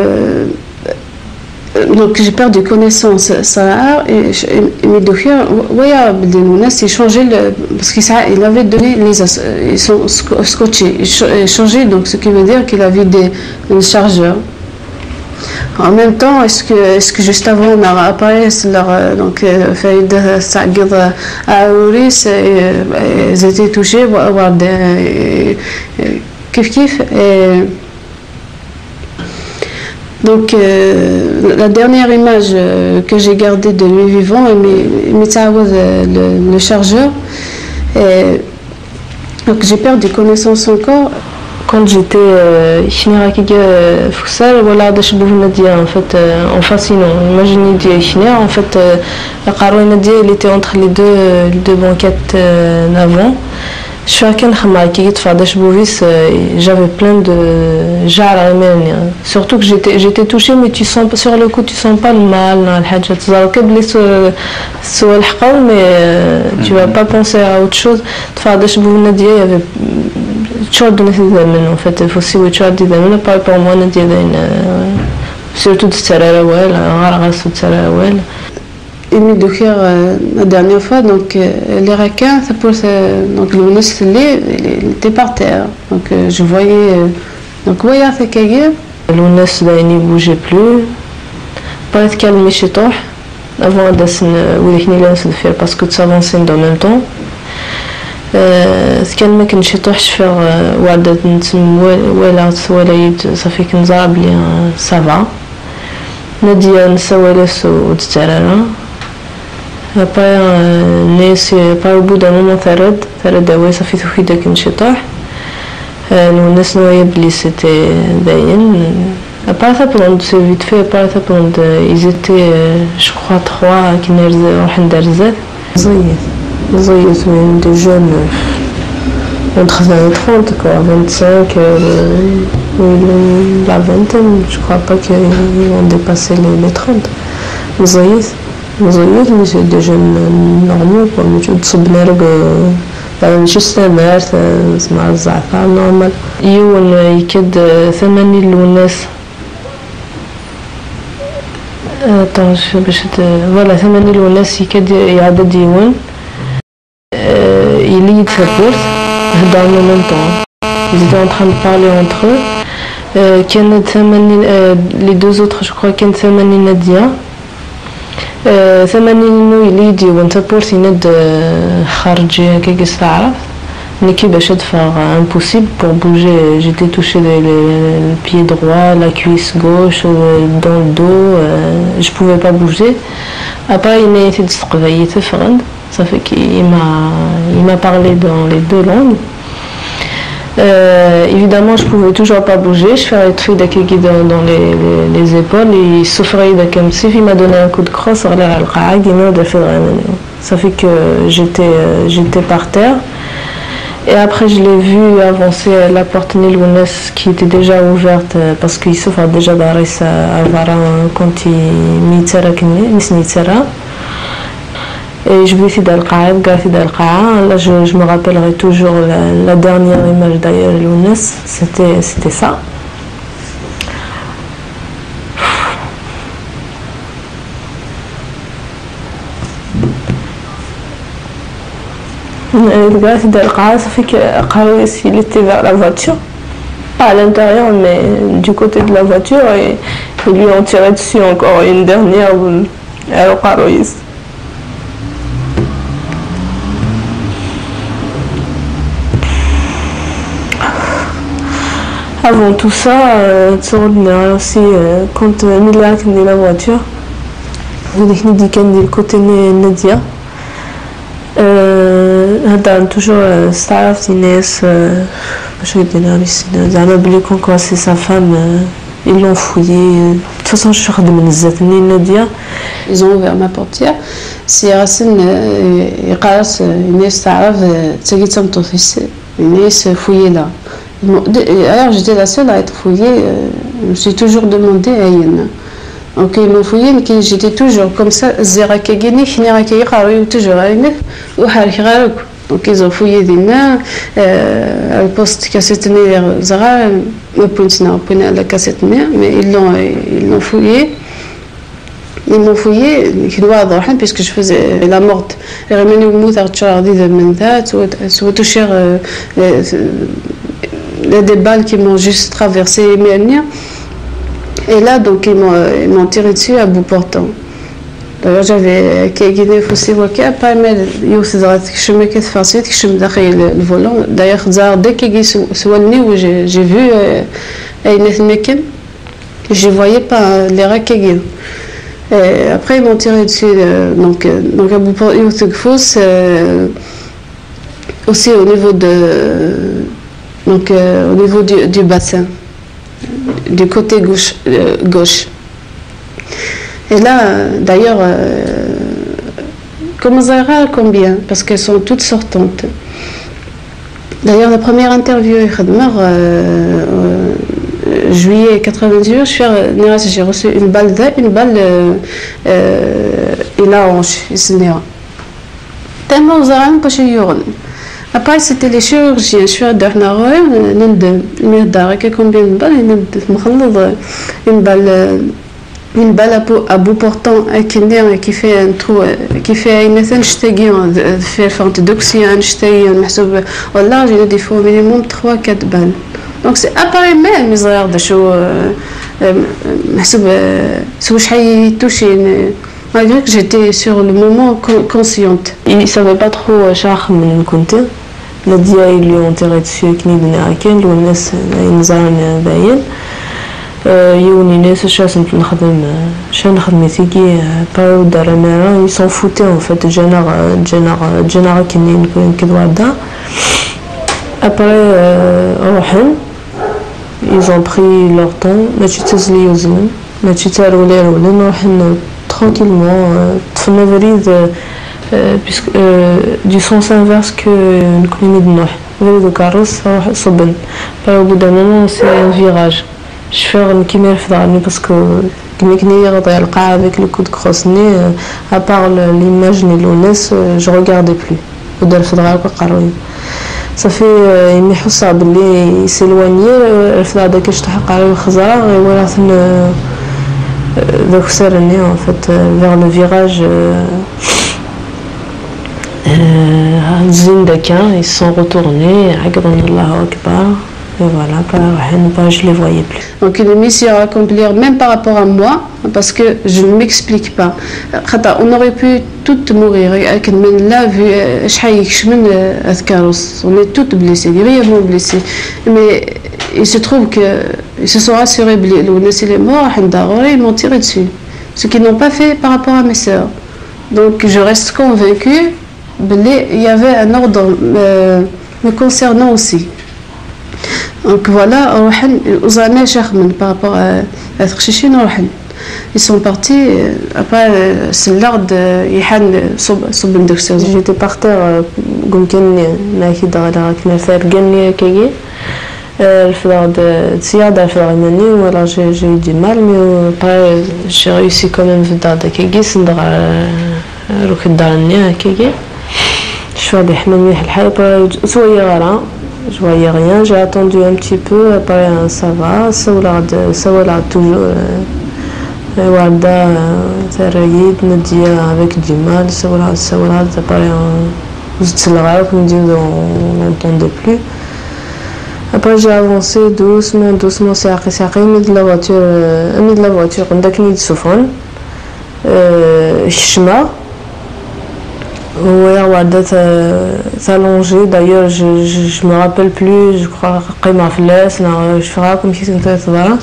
donc j'ai perdu connaissance ça et mais docteur ouais il changeait parce qu'il avait donné les ils sont scotchés il changeait donc ce qui veut dire qu'il avait des chargeurs en même temps est-ce que est-ce que juste avant on a appareil leur donc fait ça à Auris ils étaient touchés voir des kif kif et donc euh, la dernière image euh, que j'ai gardée de lui vivant est le, le chargeur. Et, donc j'ai perdu connaissance encore. Quand j'étais euh, Foussal, voilà, en fait, en fascinant. Imaginez en fait, la Caroline Nadia, il était entre les deux, les deux banquettes euh, d'avant. Je suis à j'avais plein de jarres surtout que j'étais j'étais touchée mais tu sens sur le coup tu sens pas le mal mais tu vas pas penser à autre chose il y avait en fait il faut aussi pas pour moi surtout de Émile Doucher la dernière fois donc les requins ça pour donc le il était par terre donc je voyais donc voyez c'est quelqu'un le ne bougeait plus pas être calme chez toi avant de se faire parce que tu avances en même temps ce qu'elle m'a chez toi je fais وعدة ولا ولا ça fait que ça va Nadia نسوالس وتتعرى Après, pas au bout d'un moment, ثرد ثرد ouais ça fait tout de كنشطح الناس نوعية بلي c'était باين après ça pendant c'est vite fait après ça pendant ils étaient je crois trois qui نرزق راح ندرزق زيت زيت من des jeunes entre vingt et trente quoi vingt-cinq la vingtaine je crois pas qu'ils ont dépassé les, les trente زيت زيت mais c'est des jeunes normaux quoi mais tu تصب نرق ماشي استمر مع الزعفران نورمال يون يكد ثماني الوناس طاش باش فوالا ثماني الوناس يكد يعدد ديوان يليد سابورت هضروا من ميم طون ils étaient en train de parler entre eux كانت ثماني les deux autres je crois كانت ثماني نادية ثمانين إنه يليدي وانت بورتي ند خارجي هكاك استعرف نكي باش ادفع impossible pour bouger j'étais touchée le, le, le pied droit la cuisse gauche dans le dos euh, je pouvais pas bouger après il m'a été تسقفي تفرند ça fait qu'il m'a il m'a parlé dans les deux langues Euh, évidemment, je pouvais toujours pas bouger. Je faisais des trucs dans, dans les, les, les épaules et il souffrait de comme si il m'a donné un coup de crosse. Ça fait que j'étais j'étais par terre. Et après, je l'ai vu avancer à la porte Nilounes qui était déjà ouverte parce qu'il souffre déjà d'arrêt à Varan quand il m'y Et je vais essayer d'aller là je, je me rappellerai toujours la, la dernière image d'ailleurs Younes, c'était c'était ça. Il était vers la voiture, pas à l'intérieur, mais du côté de la voiture, et ils lui ont tiré dessus encore une dernière. Avant tout ça, euh, aussi, euh, quand Mila a quitté la voiture, il a dit le côté Nadia. هذا toujours staff Inès باش يدير لي زعما بلي كون كوا سي سا فام ils l'ont fouillé de toute façon je خدم نزات منين نادية. Ils ont ouvert ma portière. سي راسن يقارس Inès تعرف تسقي تمطوفيس Inès fouillé là. Alors j'étais la seule à être fouillée. Je me suis toujours demandé à Yann. Donc ils m'ont fouillé, mais j'étais toujours comme ça. Donc ils ont fouillé des nains. Le poste cassette vers Zara, le point à la cassette mais ils l'ont ils l'ont fouillé. Ils m'ont fouillé, puisque je faisais la morte. Les remèdes au mout à Charlie de Mendat, soit toucher des balles qui m'ont juste traversé les miennes. Et là, donc, ils m'ont, ils m'ont tiré dessus à bout portant. D'ailleurs, j'avais Kegine Fossi Waka, pas mal, Youssidrat, que je me quitte facile, que je me derrière le volant. D'ailleurs, dès que j'ai où j'ai vu Inès Mekin, je ne voyais pas les Rakegin. Après, ils m'ont tiré dessus, donc, donc à bout portant, Youssidrat, aussi au niveau de. Donc, euh, au niveau du, du bassin, du côté gauche, euh, gauche. Et là, d'ailleurs, euh, comme Zara, combien? Parce qu'elles sont toutes sortantes. D'ailleurs, la première interview, euh, euh, juillet quatre-vingt-dix-huit, j'ai reçu une balle, une balle, euh, et là, on s'est tellement Zara, pas chez Yoron. Après, c'était les chirurgiens. Je suis à Darnaroy, une balle, combien de balles? Une balle, une balle à bout portant qui fait un trou, qui fait une éthène, fait fente d'oxygène, voilà, j'ai des fois au minimum trois quatre balles. Donc c'est appareil même, mes frères, de chaud, sous chaque touché. Malgré que j'étais sur le moment consciente. Ils ne savaient pas trop cher من كنت. نادية اللي ont tiré dessus كني بناكين لو الناس ينزعن باين. يوني ناس شاس نخدم شان خدمتي باو دار معاه ils s'en foutaient en fait جنر جنر جنر كني كدوا هذا. Après روحن ils ont pris leur temps ماشي تزلي وزمن ماشي تارو لي ولا نروحن tranquillement تفنا فريد puisque euh, du sens inverse que une colonie de Noé. Le carrosse صبن. Par au bout d'un moment c'est un virage. Je fais un kimir fdarni parce que كني غطي القاعة avec le coup de crosse-nez à part l'image ni l'onès je regardais plus. ودار فدرا قروي. Ça fait il m'حس باللي s'éloigner الفدرا داك يشتحق على الخزرة ولا ثن ذاك سرني en fait vers le virage Zindakin, ils sont retournés, Allahu Akbar, et voilà, je ne les voyais plus. Donc une mission à accomplir même par rapport à moi, parce que je ne m'explique pas. On aurait pu toutes mourir, là, vu on est toutes blessées, grièvement blessées. Mais il se trouve qu'ils se sont rassurés, les morts, ils m'ont tiré dessus. Ce qu'ils n'ont pas fait par rapport à mes sœurs. Donc je reste convaincue. Il y avait un ordre euh, me concernant aussi. Donc voilà, par rapport à être chez ils sont partis. Après, c'est l'ordre de j'étais par terre, comme j'ai eu du mal, mais après j'ai réussi quand même à je suis allée je voyais rien, j'ai attendu un petit peu, après ça va, ça va toujours. Warda, Sarayid, Nadia avec du mal, ça va, ça va, après J'étais là, comme Dieu, on n'entendait plus. Après, j'ai avancé doucement, doucement, c'est après, c'est après, mis de la voiture, mis de la voiture, on a qu'une de souffrance. Chma. Ouais, on s'allonger. D'ailleurs, je ne me rappelle plus, je crois, que je ferai comme si c'était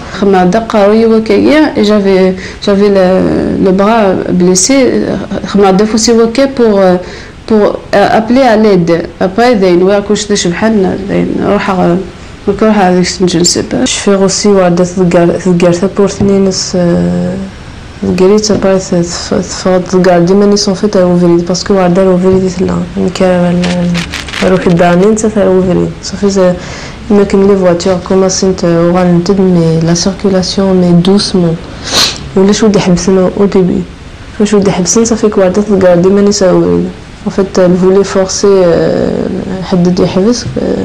ça. J'avais j'avais le, le bras blessé. pour pour appeler à l'aide. Après, il y a couche de chibhan, je ne sais pas. Je fais aussi le garde pour tenir الجريت سبارت تفضل الجاردي ماني صنفت أوفريد باسكو وعدا الأوفريد يتلا مكا روح الدانين تفا أوفريد صافي زي ما كاين لي فواتور كوماسنت وغنتد مي لا سيركولاسيون مي دوسمون ولاش ودي حبسنا أو ديبي فاش ودي حبسنا صافي كوعدا الجاردي ماني سا أوفريد en fait elle voulait forcer حدد يحبس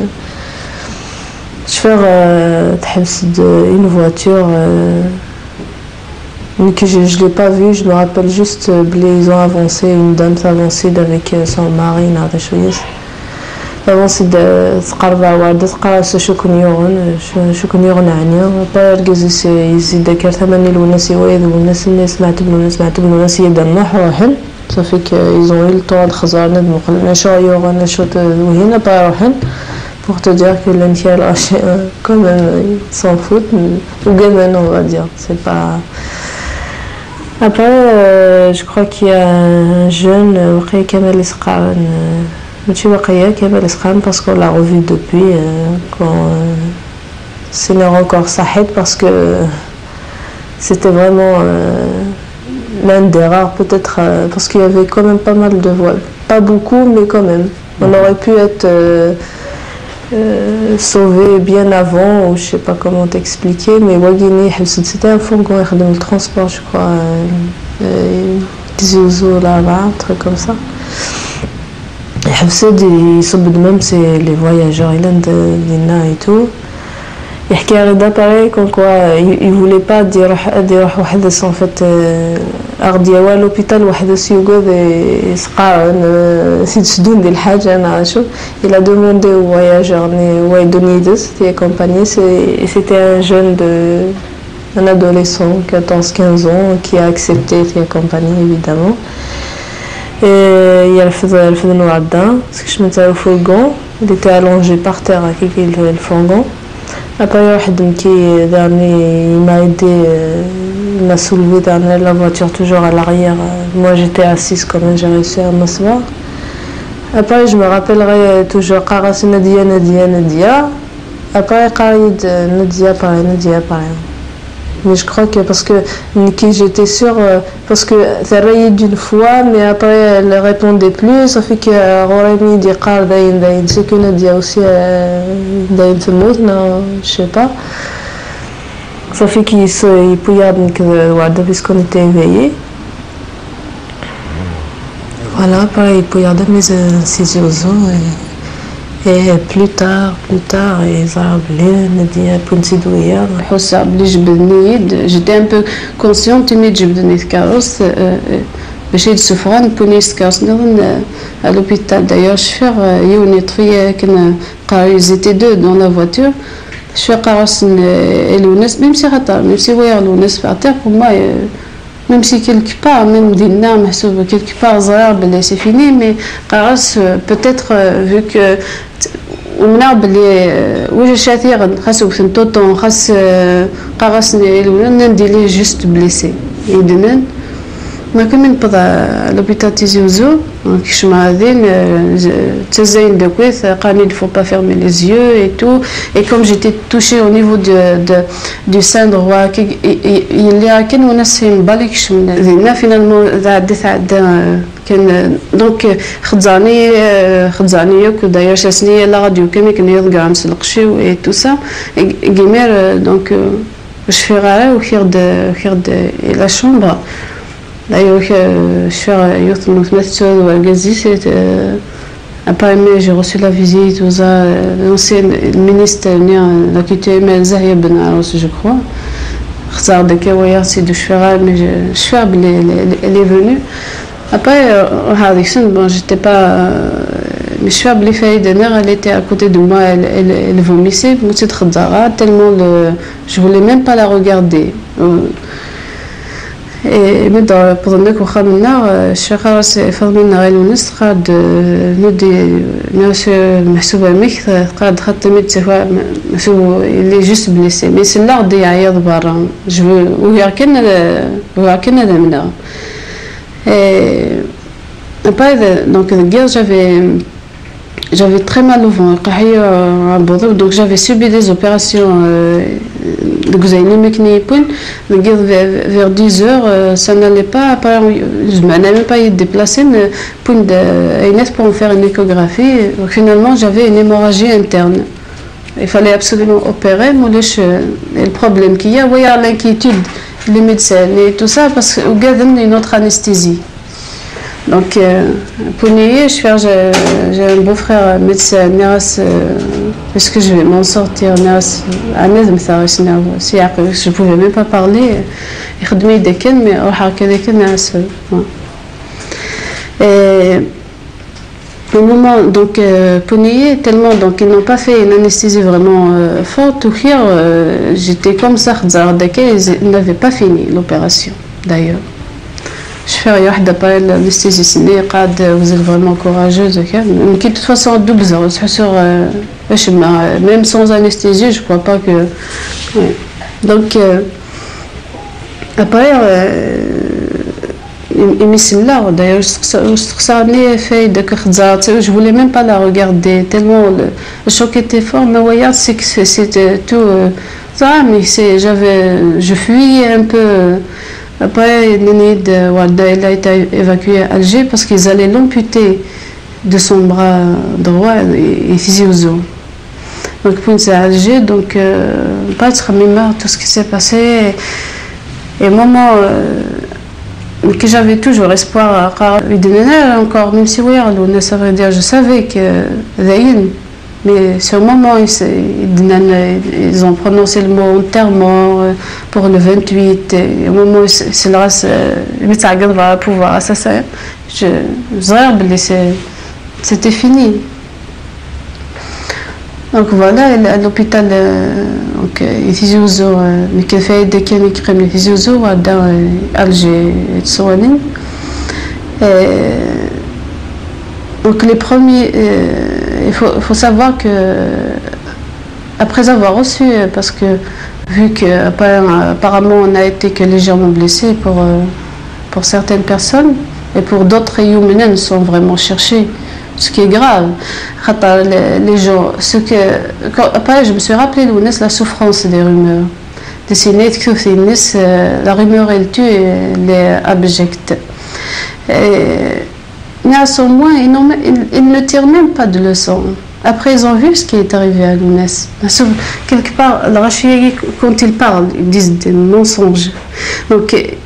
شفر تحبس une voiture Mais que je ne l'ai pas vu, je me rappelle juste qu'ils ont avancé, une dame s'est avancée avec son mari, avancé de تقربا وعدة تقرا شكون يورن شكون يورن عنيا بارجز يزيد كار ثمانية الوناس يويد والناس اللي سمعت بلوناس سمعت بلوناس يبدا نروح روحن صافي ils ont eu le temps de خزارنا دمقلنا شو يورن شو وهنا باروحن pour te dire que l'Intial quand même s'en fout ou gamin on va dire c'est pas. Après, euh, je crois qu'il y a un jeune, Waqia Kamal Isqan, Monsieur Waqia Kamal Isqan, parce qu'on l'a revu depuis, euh, quand euh, c'est encore Sahid, parce que c'était vraiment euh, l'un des rares, peut-être, euh, parce qu'il y avait quand même pas mal de voix, pas beaucoup, mais quand même. On aurait pu être euh, euh, sauvé bien avant, ou je sais pas comment t'expliquer, mais Wagini, c'était un fourgon de transport, je crois, Tizozo là-bas, un truc comme ça. Ils sont même c'est les voyageurs, ils ont des et tout. Il y a un pareil comme quoi il ne voulait pas dire dire en fait أغدية l'hôpital واحد يقعد يسقى يسدون دي الحاجة أنا شو il a demandé aux voyageurs Waidonides qui accompagné c'était un jeune de un adolescent quatorze quinze ans qui a accepté qui accompagné évidemment et il y a le faisait le faisait noir dedans parce que je me disais au fourgon il était allongé par terre avec le fourgon. Après, il m'a aidé, il m'a soulevé dans la voiture toujours à l'arrière. Moi, j'étais assise quand même, j'ai réussi à m'asseoir. Après, je me rappellerai toujours Qaras Nadia, Nadia, Nadia. Après, Qarid Nadia, pareil, Nadia, pareil. Mais je crois que parce que Niki, j'étais sûre, parce que ça rayait d'une fois, mais après elle ne répondait plus, ça fait que Roremi dit Qar Daïn Daïn, c'est que Nadia aussi Daïn se moute, non, je sais pas. Ça fait qu'il se pouillade puisqu'on était éveillés. Voilà, pareil, il pouillade mes ses yeux. Et plus tard, plus tard, ils ont dit Ponsidouya. J'étais un peu consciente, mais j'ai donné le carrosse. J'ai de souffrance, pour les carrosses à l'hôpital. D'ailleurs, je fais une trier ils étaient deux dans la voiture. Je fais carrosse et l'ounes, même si ratar, même si voyez l'ounes par terre, pour moi, même si quelque part, même des names, quelque part, c'est fini, mais carrosse, peut-être, vu que ومنع بلي وجه شاثير خاصو في الطوطون خاص قرصني الولاد ندير ليه جوست بليسي يدنن ما كمن بضا لوبيتال تيزيوزو كيش ما هذين تزين دكويث قال il faut pas fermer les yeux et tout et comme j'étais touchée au niveau de, de du sein droit اللي كان وناس بالكش من finalement عدت عدا كان دونك خدزاني خدزاني يوك داير شاسني لا راديو كامل كان يضقع مسلقشي و تو سا غيمير دونك واش في غاره وخير د خير د لا شومبر d'ailleurs je fais youth movement ou c'est après j'ai reçu la visite aux l'ancien ministre la culture mais Zahia Ben Aros je crois خسر دكا ويا سيدو شفرا mais je elle est venue après هذيك سن bon j'étais pas mais je suis appelée Faïda Ner, elle était à côté de moi, elle, elle, elle vomissait, tellement le, je voulais même pas la regarder. Et mais dans pendant que خمنا الشيخ فضلنا غير ونستقاد ندي ناس محسوبة ميك قاد خدت ميت سوا محسوب اللي جست بليسي mais c'est là de يعيط برا je ويا كنا ويا كنا دمنا et après donc la guerre j'avais j'avais très mal au ventre donc j'avais subi des opérations vers dix heures, ça n'allait pas, je n'avais même pas été déplacée pour me faire une échographie. Donc finalement, j'avais une hémorragie interne. Il fallait absolument opérer. Et le problème qu'il y a, il y a l'inquiétude des médecins et tout ça, parce qu'il y a une autre anesthésie. Donc, pour nier, j'ai un beau-frère médecin, Neras, est-ce que je vais m'en sortir, Neras, à l'aise, mais ça reste si je ne pouvais même pas parler, il m'a dit que mais et au moment, donc, pour nier, tellement, donc, ils n'ont pas fait une anesthésie vraiment euh, forte, ou hier, euh, j'étais comme ça, ils n'avaient pas fini l'opération, d'ailleurs. Je fais rien d'après l'anesthésie, vous êtes vraiment courageuse. Mais de toute façon, double zéro, sur, même sans anesthésie, je ne crois pas que. Ouais. Donc, euh, après, euh, il m'est là, d'ailleurs, je ne voulais même pas la regarder, tellement le, le choc était fort, mais voyez, c'est que c'était tout. Euh, ça, mais j'avais, je fuyais un peu. Après, il a été évacué à Alger parce qu'ils allaient l'amputer de son bras droit et physio. Donc, pour à Alger, donc, pas de mémoire, tout ce qui s'est passé. Et au moment euh, que j'avais toujours espoir, encore, même si oui, ça veut dire, je savais que mais sur le moment, ils ont prononcé le mot enterrement pour le vingt-huit. Et au moment où c'est le reste, il va pouvoir assassiner. Je c'était fini. Donc voilà, à l'hôpital, il faisait aux eaux, mais qu'il fait des canaux qui prennent les faisait aux eaux, à Alger et Tsouani. Donc les premiers. Il faut, faut savoir que, après avoir reçu, parce que vu qu'apparemment on a été que légèrement blessé pour, pour certaines personnes, et pour d'autres, les humains sont vraiment cherchés, ce qui est grave. Les, les gens, ce que, quand, après je me suis rappelé la souffrance des rumeurs. La rumeur elle tue, elle est abjecte. Et, mais à son moins, ils, ils, ils ne tirent même pas de leçons. Après, ils ont vu ce qui est arrivé à Lounès. Quelque part, quand ils parlent, ils disent des mensonges. Donc, et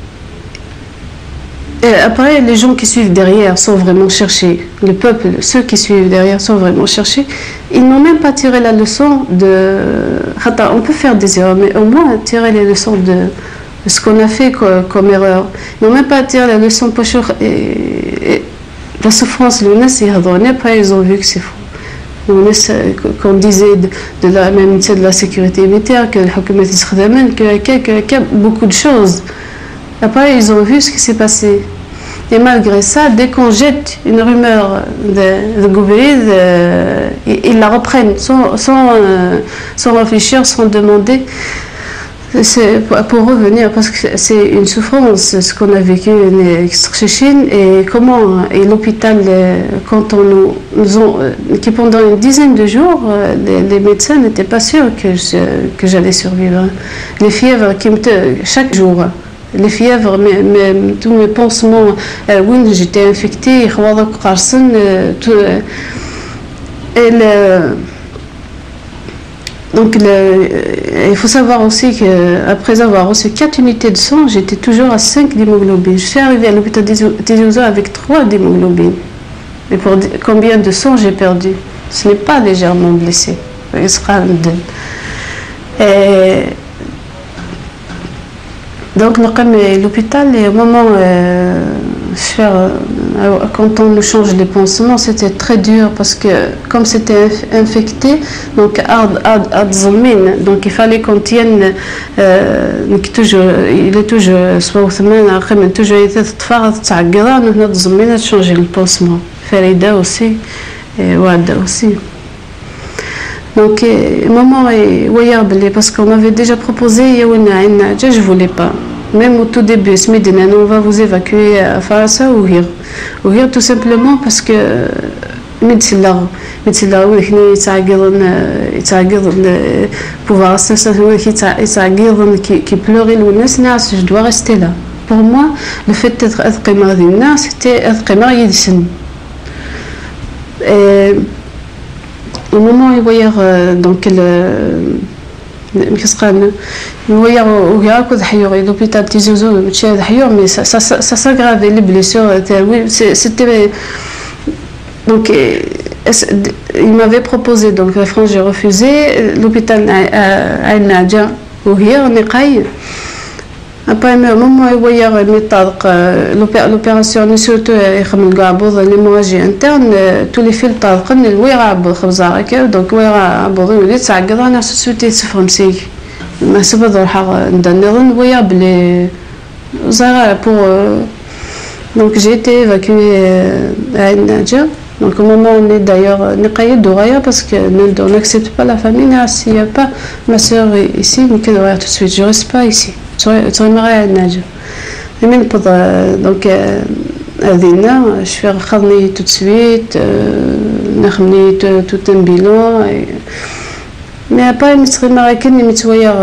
après, les gens qui suivent derrière sont vraiment cherchés. Le peuple, ceux qui suivent derrière sont vraiment cherchés. Ils n'ont même pas tiré la leçon de... On peut faire des erreurs, mais au moins tirer les leçons de, de ce qu'on a fait comme, comme erreur. Ils n'ont même pas tiré la leçon pour... Et, et, la souffrance, après ils ont vu que c'est faux. Qu'on disait de, de la même de la sécurité militaire, que qu'il y a beaucoup de choses. Après ils ont vu ce qui s'est passé. Et malgré ça, dès qu'on jette une rumeur de, de gouvernement, ils la reprennent sans, sans, sans réfléchir, sans demander. C'est pour revenir, parce que c'est une souffrance, ce qu'on a vécu en Chine, et comment, et l'hôpital, quand on nous, nous ont, qui pendant une dizaine de jours, les, les médecins n'étaient pas sûrs que, je, que j'allais survivre. Les fièvres qui me, chaque jour, les fièvres, mes, mes, tous mes pansements, oui, j'étais infectée, tout, et le, donc, le, il faut savoir aussi qu'après avoir reçu quatre unités de sang, j'étais toujours à cinq d'hémoglobine. Je suis arrivée à l'hôpital des Eaux avec trois d'hémoglobine. Et pour combien de sang j'ai perdu? Ce n'est pas légèrement blessé. Il sera un deux. Et donc, l'hôpital, et au moment où euh, je fais quand on nous change les pansements, c'était très dur parce que comme c'était infecté, donc donc il fallait qu'on tienne euh, toujours, il est toujours soit toujours été de changer le pansement. Farida aussi, et Wada aussi. Donc, maman est parce qu'on m'avait déjà proposé, je ne voulais pas. Même au tout début, on va vous évacuer à Farasa ou Hir. Ou Hir tout simplement parce que médecin médecin pouvoir qui pleurait je dois rester là. Pour moi, le fait d'être adqimar c'était adqimar yidsen. Et au moment où il y a donc le كيسقان ويا ويا كود حيور لوبيتال تيزوزو ماشي هذا حيور مي سا سا سا ساغرافي لي بليسيور تاعي سيتي donc il m'avait proposé donc la France j'ai refusé l'hôpital Ain Nadja وهي نقاي après un moment où il y a l'opération surtout يخمل كاع بوض l'hémorragie interne tous les fils طالقين الويرا بالخبزة هكا donc ويرا بوض ولي تعقد انا سوتي صفر مسيك ما سبب روحها ندنضن ويا بلي زغا pour donc j'ai été évacuée à Nadja. Donc au moment où on est d'ailleurs نقايد دغيا parce que on n'accepte pas la famille s'il n'y a pas ma soeur ici mais que tout de suite je reste pas ici. Tu aimerais à Nadja. Et même pour donc Adina, je fais ramener tout de suite, ramener tout un bilan. Mais après, je serais marocaine, mais tu vois,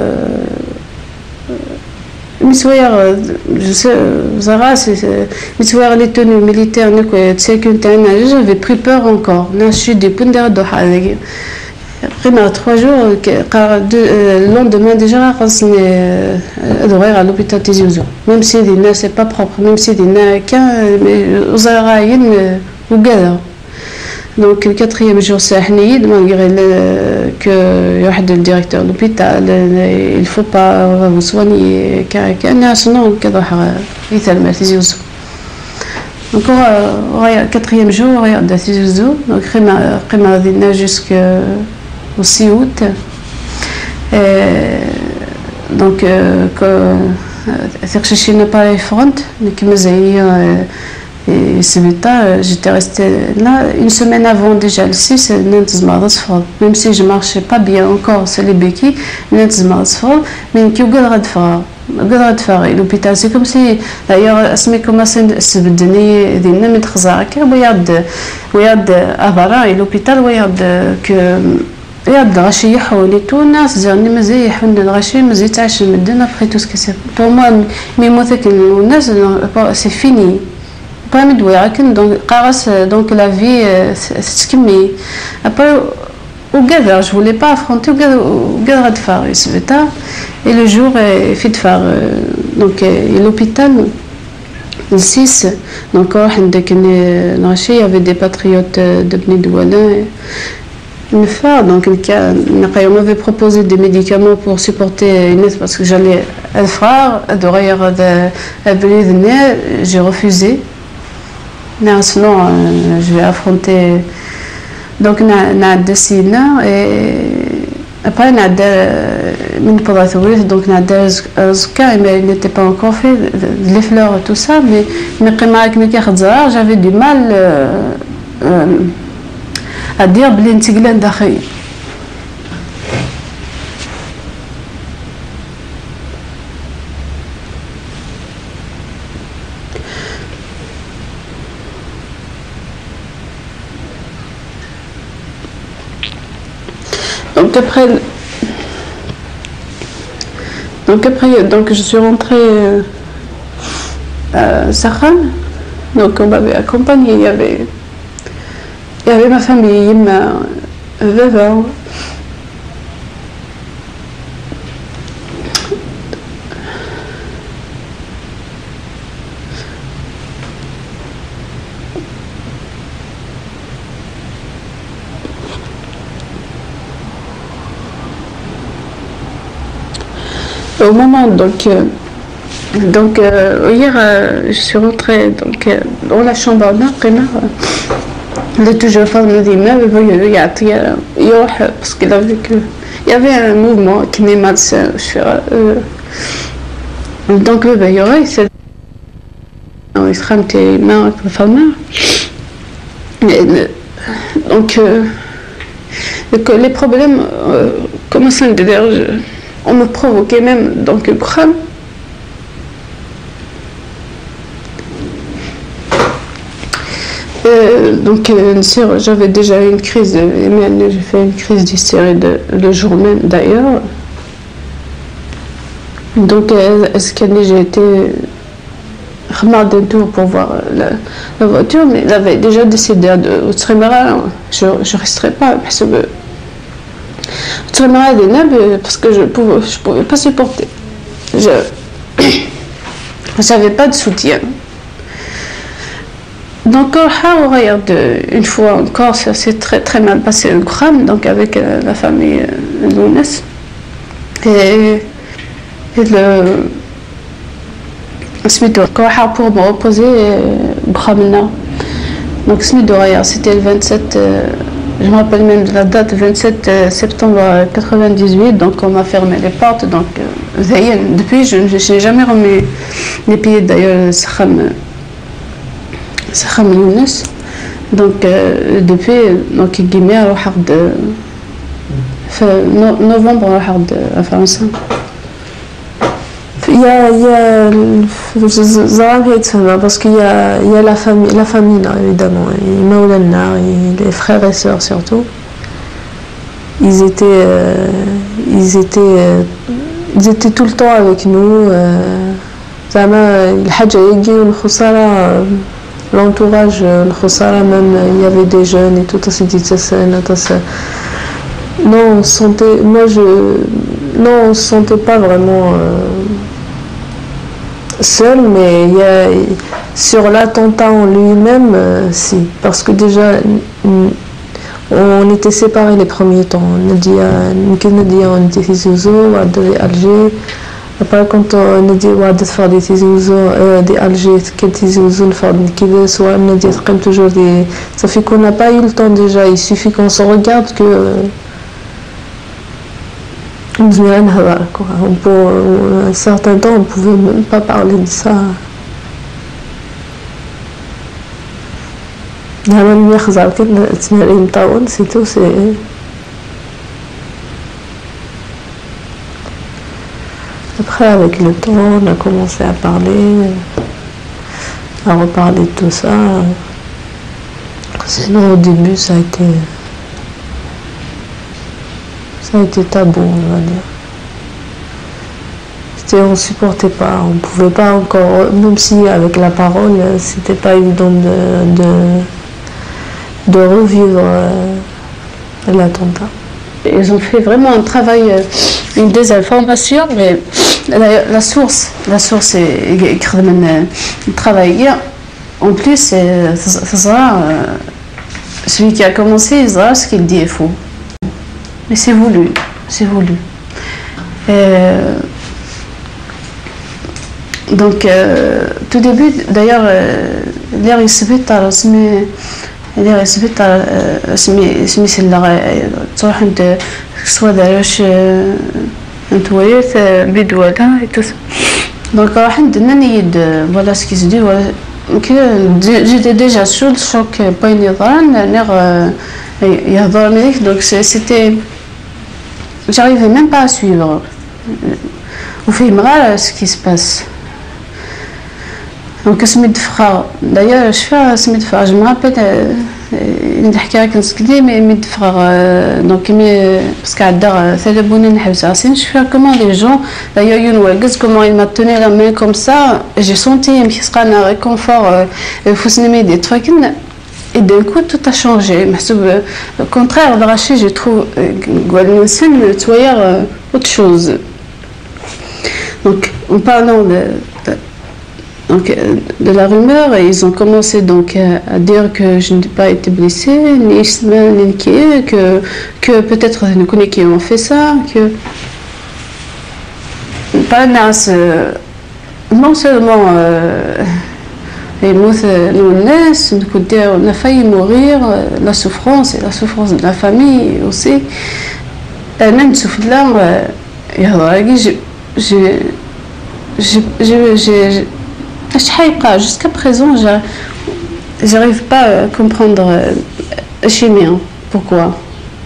mais tu vois, je sais, Zara, mais tu vois les tenues militaires, tu sais que j'avais pris peur encore. Là, je suis des pondères de Hague. Après trois jours, le lendemain déjà, on est à l'hôpital Tizi-Ouzou. Même si c'est pas propre, même si mais aux Araïnes ou Gala. Donc le quatrième jour, c'est Ahneïd, malgré que le directeur de l'hôpital, il ne faut pas vous soigner, car sinon, il y a Tizi-Ouzou. Encore quatrième jour, regarde à Tizi-Ouzou, donc on a jusqu'à au six août. Donc, je n'ai pas eu front, mais qui me et j'étais restée là une semaine avant déjà le six, même si je ne marchais pas bien encore, c'est les béquilles, mais qui l'hôpital, c'est comme si d'ailleurs اسمي commencé بدني دينا من تخزاك وياد وياد أبرا l'hôpital وياد que ياد الغشي يحولي تو الناس زاني مزي يحولنا الغشي مزي تعيش المدن après tout ce que c'est pour moi مي موثك الناس c'est fini pas مدوي لكن donc قارس donc la vie تكمي après وقادر je voulais pas affronter وقادر أدفع يسبتا et le jour est fait de faire donc l'hôpital le six donc il y avait des patriotes de Bni Douala une fois donc on m'avait proposé des médicaments pour supporter une aide parce que j'allais le faire derrière de j'ai refusé non sinon je vais affronter donc on a décidé et après, on a une podatoire, donc on a des cas, mais il n'était pas encore fait, les fleurs, tout ça, mais j'avais du mal euh, à dire blintiglen d'achay. Donc après, donc après, donc je suis rentrée à Saran, donc on m'avait accompagnée, il y avait, il y avait ma famille, ma veuve. Au moment donc euh, Donc euh, hier, euh, je suis rentrée donc, euh, dans la chambre d'un primaire. Il a toujours parlé de moi, il a été parce qu'il avait que il y avait un mouvement qui m'est malsain. Euh, donc il y aurait cette il sera tes mains avec la femme. Donc euh, les problèmes euh, commençaient à dire, on me provoquait même donc le crâne. Euh, donc euh, j'avais déjà eu une crise, euh, j'ai fait une crise d'hystérie le jour même d'ailleurs. Donc euh, est-ce que j'ai été remarqué d'un tour pour voir la, la voiture, mais il avait déjà décidé de Trémera, je ne resterai pas parce que Trémera des nables parce que je ne pouvais, je pouvais pas supporter. Je n'avais pas de soutien. Donc, regarde, une fois encore, ça s'est très très mal passé le crâne, donc avec euh, la famille euh, Lounès. Et, et le. Pour me reposer, Bramina. Donc, c'était le vingt-sept, euh, je me rappelle même de la date, le vingt-sept septembre quatre-vingt-dix-huit, donc on m'a fermé les portes. Donc, euh, depuis, je n'ai jamais remis les pieds d'ailleurs, Sakham Younes. Donc euh, depuis donc guillemets à de novembre à France. Il y a il y a parce qu'il y a il y a la famille la famille là évidemment et Maulana et les frères et sœurs surtout. Ils étaient euh, ils étaient euh, ils étaient tout le temps avec nous. زعما الحاجة يجي والخسارة l'entourage, le Khossara même, il y avait des jeunes et tout, ça s'est dit ça, non, on sentait, moi je, non, on se sentait pas vraiment euh, seul, mais il y a, sur l'attentat en lui-même, euh, si, parce que déjà, on était séparés les premiers temps, on était à Zouzou, à Alger. Après, quand on a dit de faire des tizouzous, des Alger, quel tizouzou, faire des kidés, soit on a dit comme toujours des. Ça fait qu'on n'a pas eu le temps déjà, il suffit qu'on se regarde que. On peut, un certain temps, on ne pouvait même pas parler de ça. C'est tout, c'est. Après, avec le temps, on a commencé à parler, à reparler de tout ça. Sinon, au début, ça a été, ça a été tabou, on va dire. C'était, on ne supportait pas, on ne pouvait pas encore, même si avec la parole, c'était pas évident de, de, de revivre l'attentat. Ils ont fait vraiment un travail, une désinformation, mais la, la source, la source est travaillée. En plus, c'est celui qui a commencé, ce qu'il dit est faux. Mais c'est voulu, c'est voulu. Et donc, euh, tout début, d'ailleurs, l'air il se fait à اللي غيثبت سمي سمي سلا تروح انت سوا داروش انت وليت بدولا دونك راح عندنا نيد فوالا سكي se dit j'étais déjà sous le choc بين يضران نير يهضرني donc c'était j'arrivais même pas à suivre وفهم غير ce qui se passe. Donc سميت فخار d'ailleurs je fais سميت فخار je me rappelle الحكايه كنت كدي مي ميد فخار donc مي parce qu'à ثلاث نحبس عسين je fais comment les gens d'ailleurs ينوجز comment il m'a tenu la main comme ça j'ai senti يمكن un réconfort فوسني des trucs et d'un coup tout a changé au contraire Rachid je trouve Guadeloupe tu vois autre chose. Donc en parlant de Donc, de la rumeur, et ils ont commencé donc à dire que je n'ai pas été blessée, ni Ismaël, ni Niké, que, que peut-être les connais qui ont fait ça, que pas nas non seulement on a failli mourir, la souffrance et la souffrance de la famille aussi. Même souffle là, j'ai jusqu'à présent, j'arrive pas à comprendre la chimie. Pourquoi?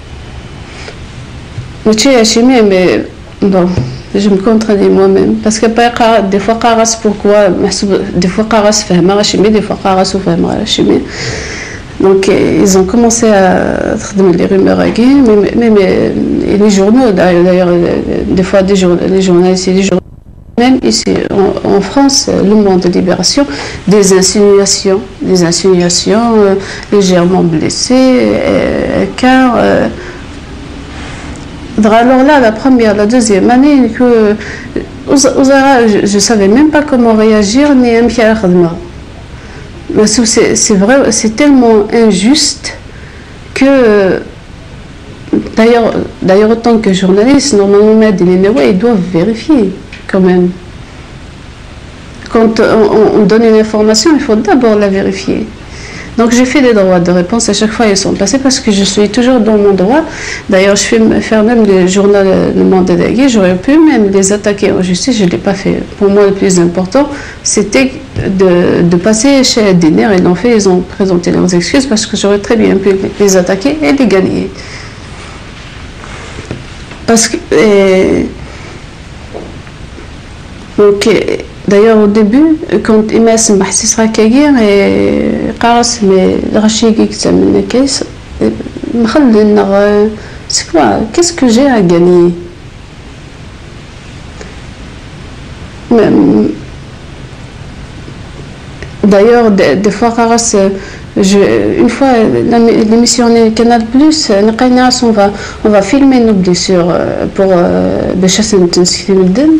Je suis la chimie, mais bon. Je me contredis moi-même parce que des fois qaras pourquoi des fois qaras fahma la chimie des fois qaras ou fahma la chimie donc ils ont commencé à faire des rumeurs mais mais mais les journaux d'ailleurs des fois des journaux les journalistes les journaux même ici en, en France le Monde de Libération des insinuations des insinuations euh, légèrement blessées euh, car euh, alors là, la première, la deuxième année, que je ne savais même pas comment réagir ni un pied à la c'est c'est vrai, c'est tellement injuste que d'ailleurs, d'ailleurs, en tant que journaliste, normalement, ils doivent vérifier quand même. Quand on, on donne une information, il faut d'abord la vérifier. Donc j'ai fait des droits de réponse, à chaque fois ils sont passés parce que je suis toujours dans mon droit. D'ailleurs je fais faire même le journal Le Monde délégué, j'aurais pu même les attaquer en justice, je ne l'ai pas fait. Pour moi le plus important c'était de, de passer chez Diner, ils l'ont fait, ils ont présenté leurs excuses parce que j'aurais très bien pu les attaquer et les gagner. Parce que... Et, donc, d'ailleurs, au début, quand il m'a dit que ce sera Kagir et Karas, mais le Rachid qui s'est amené à Kays, c'est quoi? Qu'est-ce que j'ai à gagner? D'ailleurs, des, des fois, Karas, je, une fois, l'émission Canal Plus, on va, on va filmer nos blessures pour Béchassin Tenskin.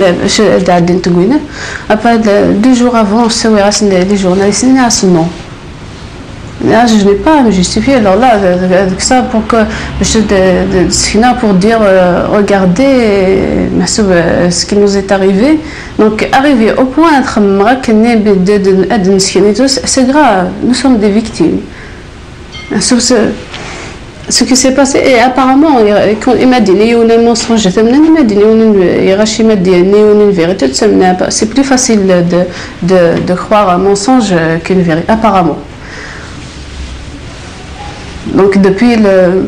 Après deux jours avant, les journalistes non. Là, je n'ai pas à me justifier. Alors là, ça pour que je pour dire regardez ce qui nous est arrivé. Donc arrivé au point c'est grave. Nous sommes des victimes. Ce qui s'est passé, et apparemment, quand il m'a dit qu'il y a un mensonge, il m'a dit une vérité, c'est plus facile de, de, de croire un mensonge qu'une vérité, apparemment. Donc depuis le...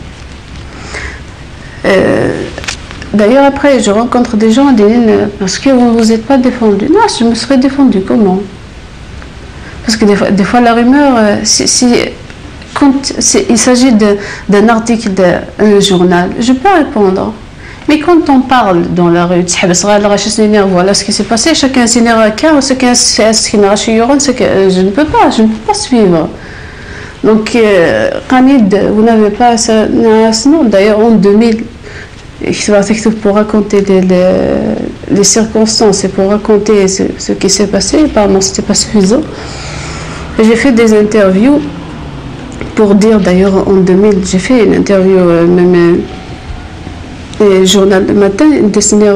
Euh, D'ailleurs, après, je rencontre des gens, des parce que vous ne vous êtes pas défendu. Non, je me serais défendu, comment? Parce que des fois, des fois la rumeur, si... si quand il s'agit d'un article d'un journal, je peux répondre. Mais quand on parle dans la rue, voilà ce qui s'est passé, chacun s'y n'ira qu'un, chacun s'y je ne peux pas, je ne peux pas suivre. Donc, vous n'avez pas ça. Non, d'ailleurs, en deux mille, pour raconter les, les, les circonstances et pour raconter ce, ce qui s'est passé, apparemment, ce n'était pas suffisant. J'ai fait des interviews. Pour dire d'ailleurs en deux mille, j'ai fait une interview euh, même euh, journal de matin, destiné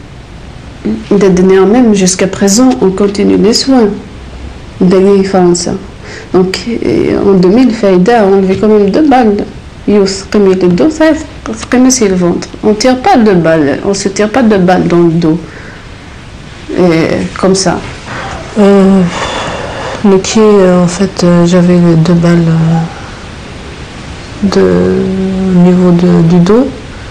à même jusqu'à présent on continue les soins de France. Donc en deux mille, Faïda a enlevé quand même deux balles. Youth, comme il est dos, ça comme le ventre. On ne tire pas de balles, on ne se tire pas de balles dans le dos. Et, comme ça. Euh, le pied, en fait, euh, j'avais deux balles. Euh... De, au niveau de, du dos.